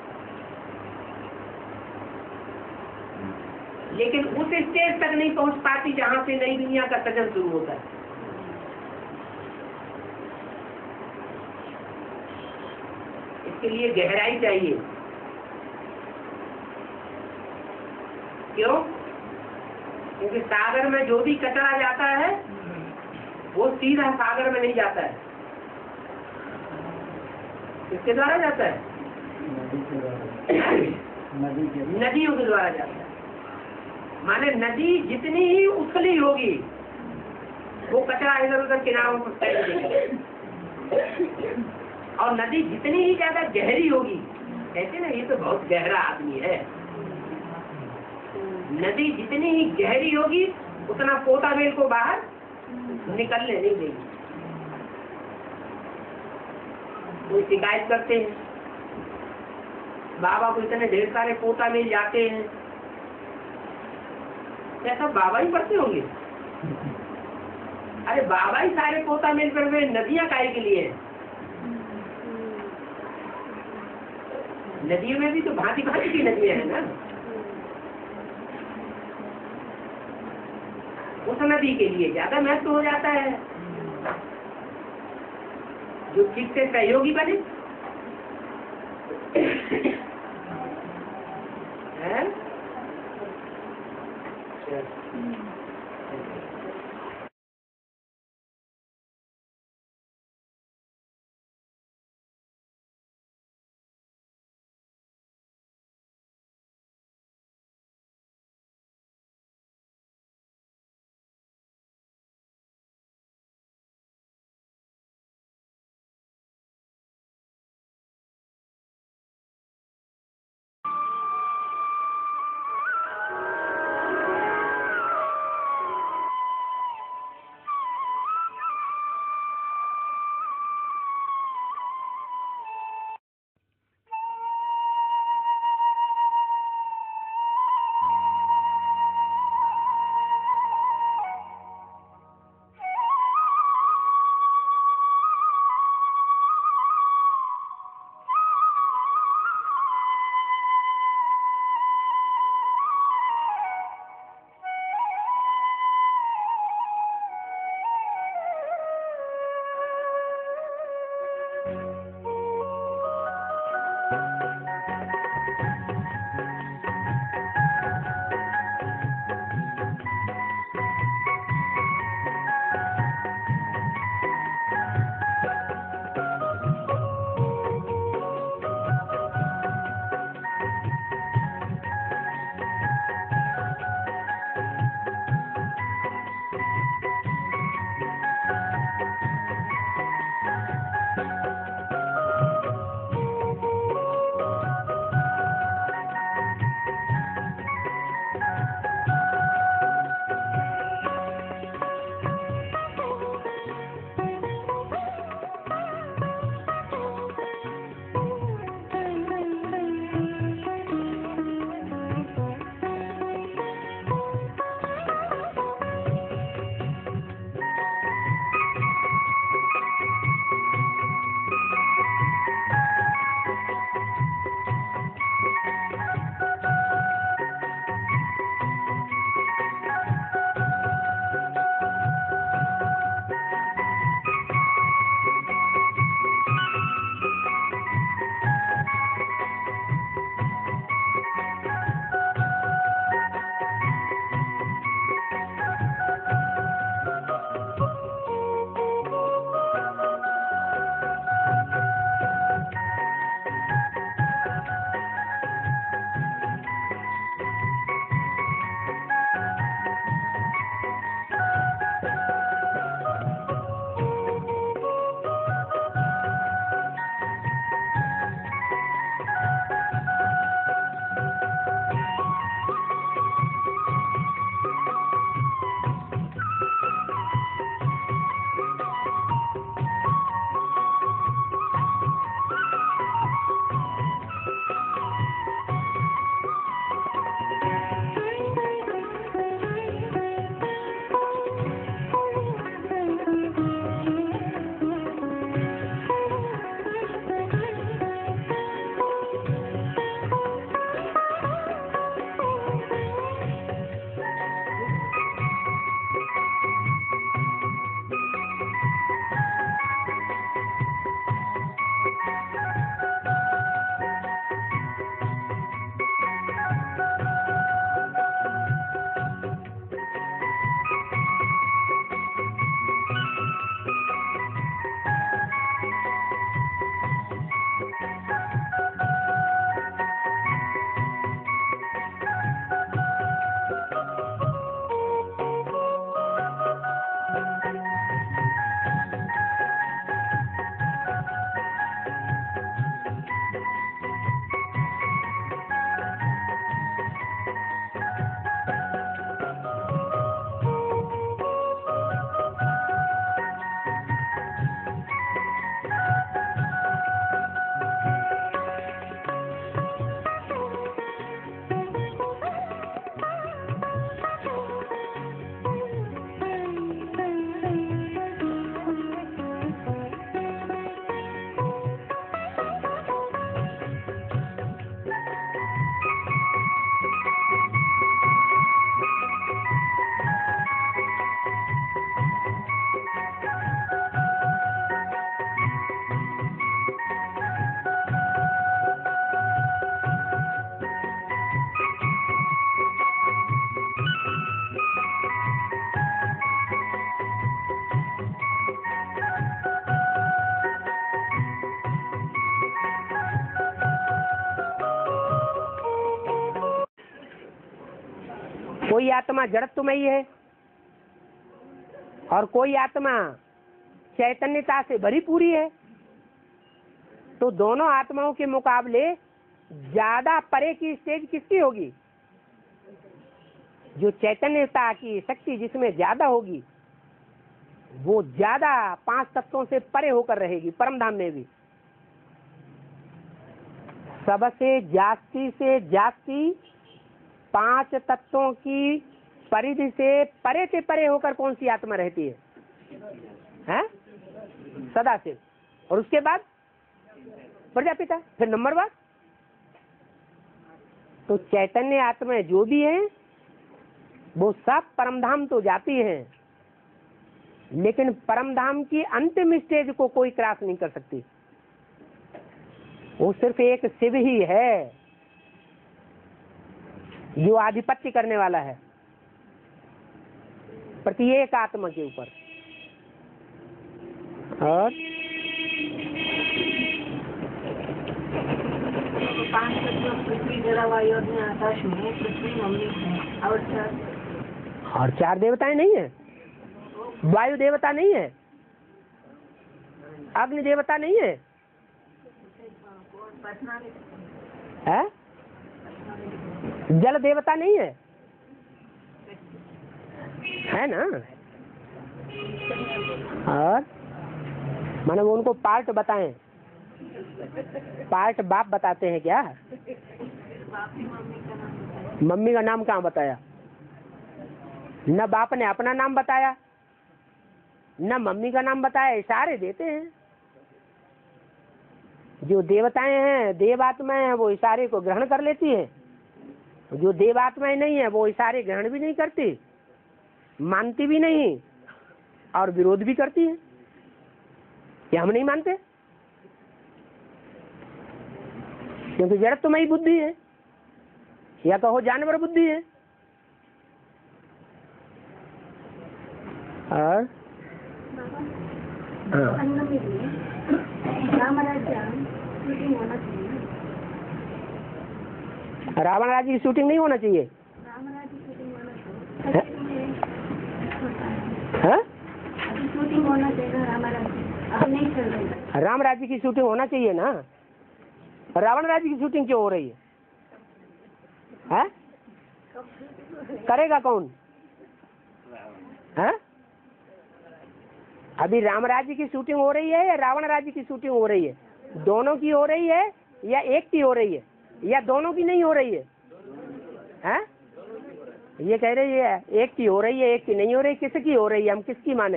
लेकिन उस स्टेज तक नहीं पहुंच पाती जहां से नई दुनिया का सृजन शुरू होता है। इसके लिए गहराई चाहिए। क्यों? क्योंकि सागर में जो भी कचरा जाता है वो सीधा सागर में नहीं जाता है। किसके द्वारा जाता है? नदियों के द्वारा जाता है। माने नदी जितनी ही उथली होगी वो कचरा इधर उधर किनारों पर फैल देगी, और नदी जितनी ही ज्यादा गहरी होगी, कहते ना ये तो बहुत गहरा आदमी है, नदी जितनी ही गहरी होगी उतना पोता बेल को बाहर निकलने नहीं देगी। कोई शिकायत करते हैं, बाबा को इतने ढेर सारे पोता मिल जाते हैं, क्या सब बाबा ही पढ़ते होंगे? अरे बाबा ही सारे पोता मिलकर वे नदियां काहे के लिए हैं? नदियों में भी तो भांति भांति की नदियां हैं ना। उस नदी के लिए ज्यादा महत्व हो जाता है जो ठीक से सहयोगी बने। है? कोई आत्मा जड़त्वमयी है और कोई आत्मा चैतन्यता से भरी पूरी है, तो दोनों आत्माओं के मुकाबले ज्यादा परे की स्टेज किसकी होगी? जो चैतन्यता की शक्ति जिसमें ज्यादा होगी वो ज्यादा पांच तत्वों से परे होकर रहेगी, परम धाम में भी। सबसे जास्ती से जास्ती पांच तत्वों की परिधि से परे से परे होकर कौन सी आत्मा रहती है? हैं? सदा से। और उसके बाद प्रजापिता, फिर नंबर वन। तो चैतन्य आत्मा जो भी है वो सब परमधाम तो जाती हैं, लेकिन परमधाम की अंतिम स्टेज को कोई क्रॉस नहीं कर सकती। वो सिर्फ एक शिव ही है जो आधिपत्य करने वाला है प्रत्येक आत्मा के ऊपर। और पांच तत्व पृथ्वी, जल, वायु, अग्नि, आकाश में पृथ्वी मम्मी है और चार और चार देवताएं नहीं है। वायु देवता नहीं है, अग्नि देवता नहीं है, है? जल देवता नहीं है, है ना? और माने वो उनको पार्ट बताएं, पार्ट बाप बताते हैं क्या? मम्मी का नाम कहाँ बताया? न बाप ने अपना नाम बताया, न मम्मी का नाम बताया, इशारे देते हैं। जो देवताएं हैं, देवात्माएं हैं, वो इशारे को ग्रहण कर लेती है। जो देवात्माएं नहीं है वो इशारे ग्रहण भी नहीं करती, मानती भी नहीं और विरोध भी करती है कि हम नहीं मानते, क्योंकि जड़त्वमयी बुद्धि है, या कहो जानवर बुद्धि है। और हाँ, रावण राज्य की शूटिंग नहीं होना चाहिए। शूटिंग होना चाहिए, राम राज्य की शूटिंग होना चाहिए ना। रावण राज्य की शूटिंग क्यों हो रही है? है? करेगा कौन? है? अभी राम राज्य की शूटिंग हो रही है या रावण राज्य की शूटिंग हो रही है? दोनों की हो रही है या एक की हो रही है या दोनों की नहीं हो रही है? हैं? ये कह रही है एक की हो रही है, एक की नहीं हो रही। किसकी हो रही है? हम किसकी माने?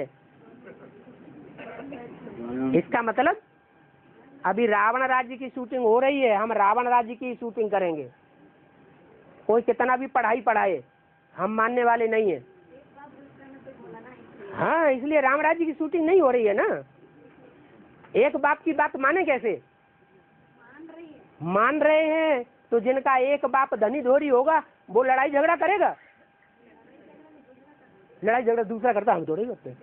इसका मतलब अभी रावण राज्य की शूटिंग हो रही है, हम रावण राज्य की शूटिंग करेंगे। कोई कितना भी पढ़ाई पढ़ाए, हम मानने वाले नहीं है। हाँ, इसलिए राम राज्य की शूटिंग नहीं हो रही है ना। एक बाप की बात माने कैसे? मान रहे हैं तो जिनका एक बाप धनी धोरी होगा वो लड़ाई झगड़ा करेगा। लड़ाई झगड़ा दूसरा करता, हम थोड़ी करते।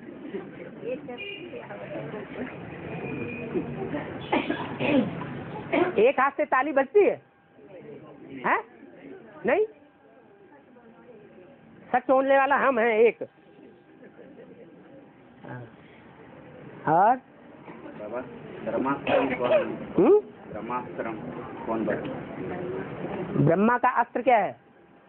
एक हाथ से ताली बजती है, है? नहीं, सच बोलने वाला हम हैं एक। और ब्रह्मास्त्र कौन? ब्रह्मास्त्र कौन बना? ब्रह्मा का अस्त्र क्या है?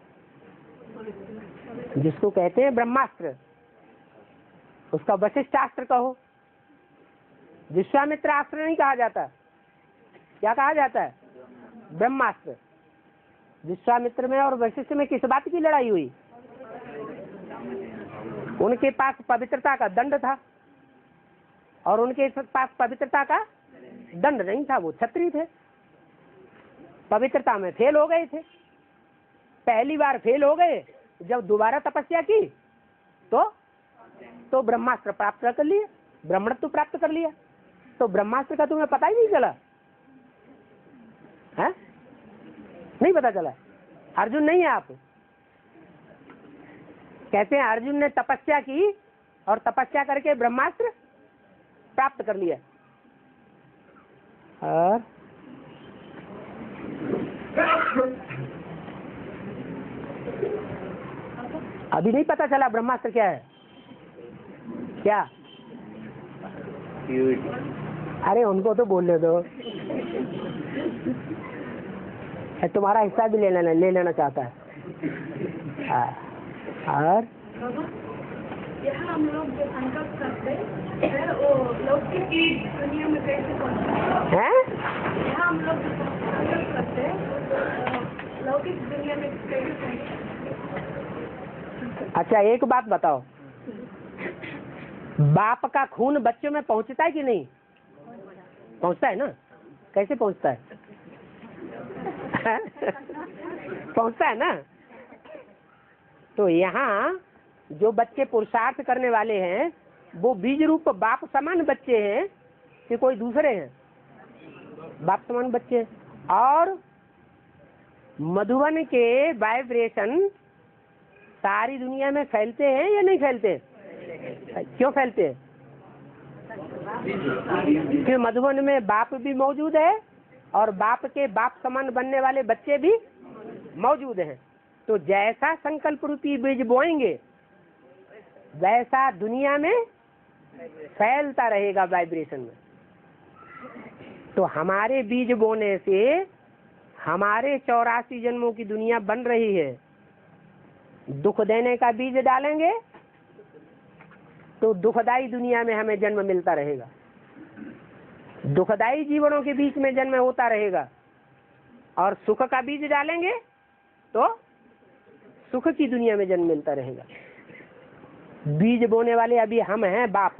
जिसको कहते हैं ब्रह्मास्त्र, उसका वशिष्ठास्त्र कहो। विश्वामित्र अस्त्र नहीं कहा जाता, क्या कहा जाता है? ब्रह्मास्त्र। विश्वामित्र में और वशिष्ठ में किस बात की लड़ाई हुई? उनके पास पवित्रता का दंड था और उनके पास पवित्रता का दंड नहीं था। वो क्षत्रिय थे, पवित्रता में फेल हो गए थे। पहली बार फेल हो गए, जब दोबारा तपस्या की तो तो ब्रह्मास्त्र प्राप्त कर लिए, ब्रह्मत्व प्राप्त कर लिया। तो ब्रह्मास्त्र का तुम्हें पता ही नहीं चला है? नहीं पता चला। अर्जुन नहीं है आप। कहते हैं अर्जुन ने तपस्या की और तपस्या करके ब्रह्मास्त्र प्राप्त कर लिया। और अभी नहीं पता चला ब्रह्मास्त्र क्या है? क्या? अरे उनको तो बोलने दो, तुम्हारा हिस्सा भी ले लेना ले लेना चाहता है। हाँ। और यहाँ हम लोग जो संकल्प करते हैं वो लौकिक दुनिया में कैसे पहुँचते हैं? यहाँ हम लोग जो संकल्प करते हैं लौकिक दुनिया में कैसे पहुँचते? अच्छा एक बात बताओ, बाप का खून बच्चों में पहुंचता है कि नहीं? पहुंचता है ना? कैसे पहुंचता है? पहुंचता है ना? तो यहाँ जो बच्चे पुरुषार्थ करने वाले हैं वो बीज रूप बाप समान बच्चे हैं कि कोई दूसरे हैं? बाप समान बच्चे। और मधुबन के वाइब्रेशन सारी दुनिया में फैलते हैं या नहीं फैलते? क्यों फैलते हैं? क्योंकि मधुबन में बाप भी मौजूद है और बाप के बाप समान बनने वाले बच्चे भी मौजूद हैं। तो जैसा संकल्प रूपी बीज बोएंगे वैसा दुनिया में फैलता रहेगा वाइब्रेशन में। तो हमारे बीज बोने से हमारे चौरासी जन्मों की दुनिया बन रही है। दुख देने का बीज डालेंगे तो दुखदाई दुनिया में हमें जन्म मिलता रहेगा, दुखदाई जीवनों के बीच में जन्म होता रहेगा। और सुख का बीज डालेंगे तो सुख की दुनिया में जन्म मिलता रहेगा। बीज बोने वाले अभी हम हैं बाप।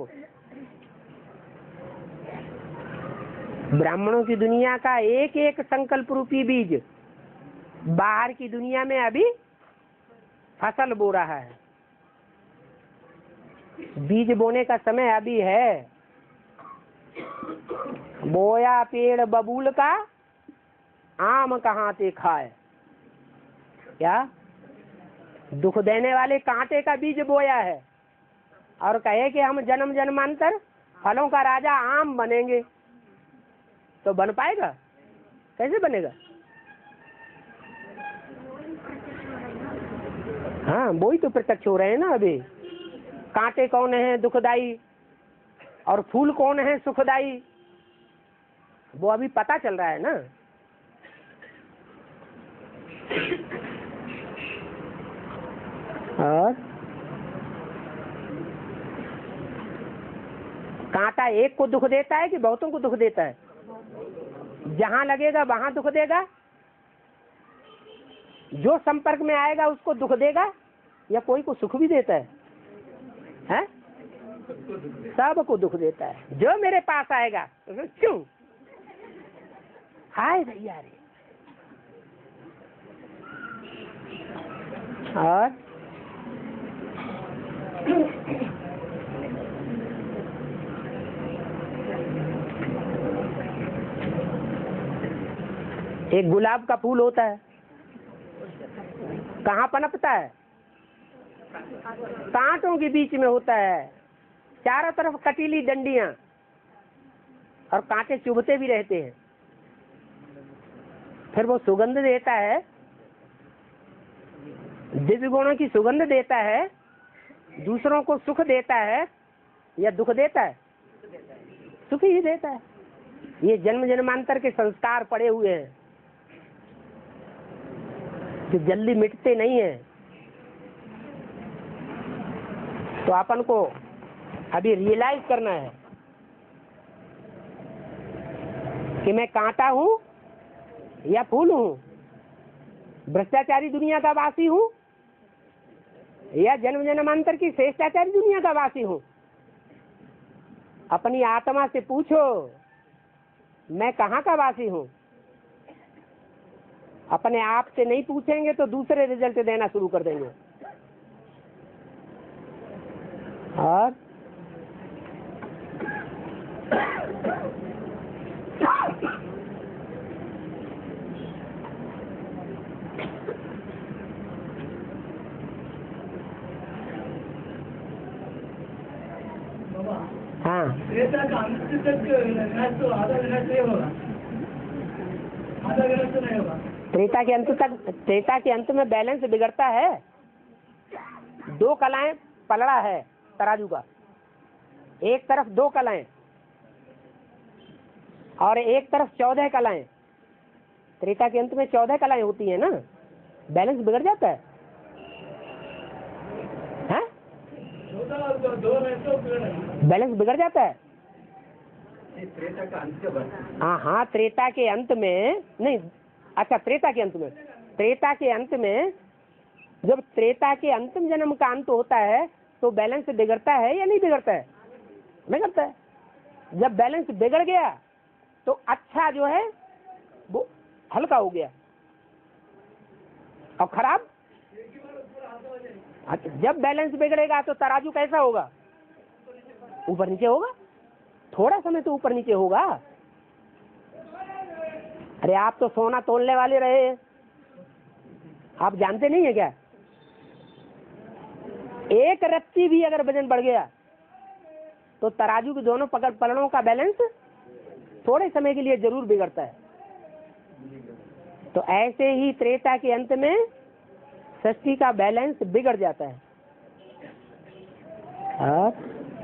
ब्राह्मणों की दुनिया का एक एक संकल्प रूपी बीज बाहर की दुनिया में अभी फसल बो रहा है। बीज बोने का समय अभी है। बोया पेड़ बबूल का, आम कहाँ से खाए। क्या? दुख देने वाले कांटे का बीज बोया है और कहे कि हम जन्म जन्मांतर फलों का राजा आम बनेंगे, तो बन पाएगा? कैसे बनेगा? हाँ, वो ही तो प्रत्यक्ष हो रहे हैं ना अभी। कांटे कौन है दुखदाई और फूल कौन है सुखदाई, वो अभी पता चल रहा है ना। और कांटा एक को दुख देता है कि बहुतों को दुख देता है? जहां लगेगा वहां दुख देगा, जो संपर्क में आएगा उसको दुख देगा, या कोई को सुख भी देता है? हैं? सबको दुख देता है। जो मेरे पास आएगा तो क्यों हाय भैया रे। और एक गुलाब का फूल होता है, कहाँ पनपता है? कांटों के बीच में होता है, चारों तरफ कटीली डंडियां और कांटे चुभते भी रहते हैं। फिर वो सुगंध देता है, दिव्य गुणों की सुगंध देता है, दूसरों को सुख देता है या दुख देता है? सुख ही देता है। ये जन्म जन्मांतर के संस्कार पड़े हुए हैं जो जल्दी मिटते नहीं हैं। तो अपन को अभी रियलाइज करना है कि मैं कांटा हूं या फूल हूं, भ्रष्टाचारी दुनिया का वासी हूं या जन्म जन्मांतर की श्रेष्ठाचारी दुनिया का वासी हूं। अपनी आत्मा से पूछो मैं कहाँ का वासी हूं। अपने आप से नहीं पूछेंगे तो दूसरे रिजल्ट देना शुरू कर देंगे। और हाँ, त्रेता का अंत तक विनाश तो आधा विनाश नहीं होगा, आधा विनाश तो नहीं होगा। त्रेता के अंत तक, त्रेता के अंत में बैलेंस बिगड़ता है। दो कलाएं पलड़ा है तराजू का, एक तरफ दो कलाएं और एक तरफ चौदह कलाएं। त्रेता के अंत में चौदह कलाएं होती है ना, बैलेंस बिगड़ जाता है, हैं? बैलेंस बिगड़ जाता है। त्रेता का अंत बन हाँ हाँ त्रेता के अंत में नहीं, अच्छा त्रेता के अंत में, त्रेता के अंत में जब त्रेता के अंतिम जन्म का अंत होता है तो बैलेंस बिगड़ता है या नहीं बिगड़ता है? बिगड़ता है। जब बैलेंस बिगड़ गया तो अच्छा जो है वो हल्का हो गया और खराब। अच्छा, जब बैलेंस बिगड़ेगा तो तराजू कैसा होगा? ऊपर नीचे होगा, थोड़ा समय तो ऊपर नीचे होगा। अरे आप तो सोना तोलने वाले रहे हैं, आप जानते नहीं है क्या? एक रत्ती भी अगर वजन बढ़ गया तो तराजू के दोनों पकड़ पलड़ों का बैलेंस थोड़े समय के लिए जरूर बिगड़ता है। तो ऐसे ही त्रेता के अंत में षष्ठी का बैलेंस बिगड़ जाता है। और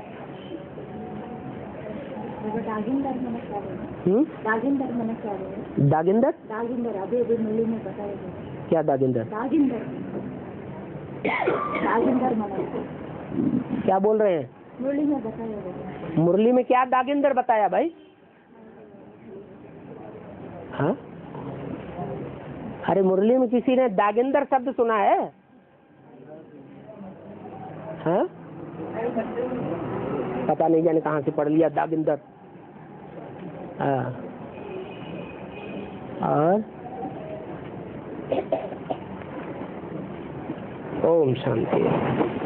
दागिंदर मैंने क्या बोला? हम्म दागिंदर मैंने क्या बोला? दागिंदर दागिंदर अभी अभी मुरली में बताया। क्या दागिंदर? दागिंदर दागिंदर मैंने क्या बोल रहे हैं? मुरली में बताया। मुरली में क्या दागिंदर बताया भाई? हाँ, अरे मुरली में किसी ने दागिंदर शब्द सुना है? हाँ, पता नहीं जाने कहाँ से पढ़ लिया दागिंदर। हाँ, और ओम शांति।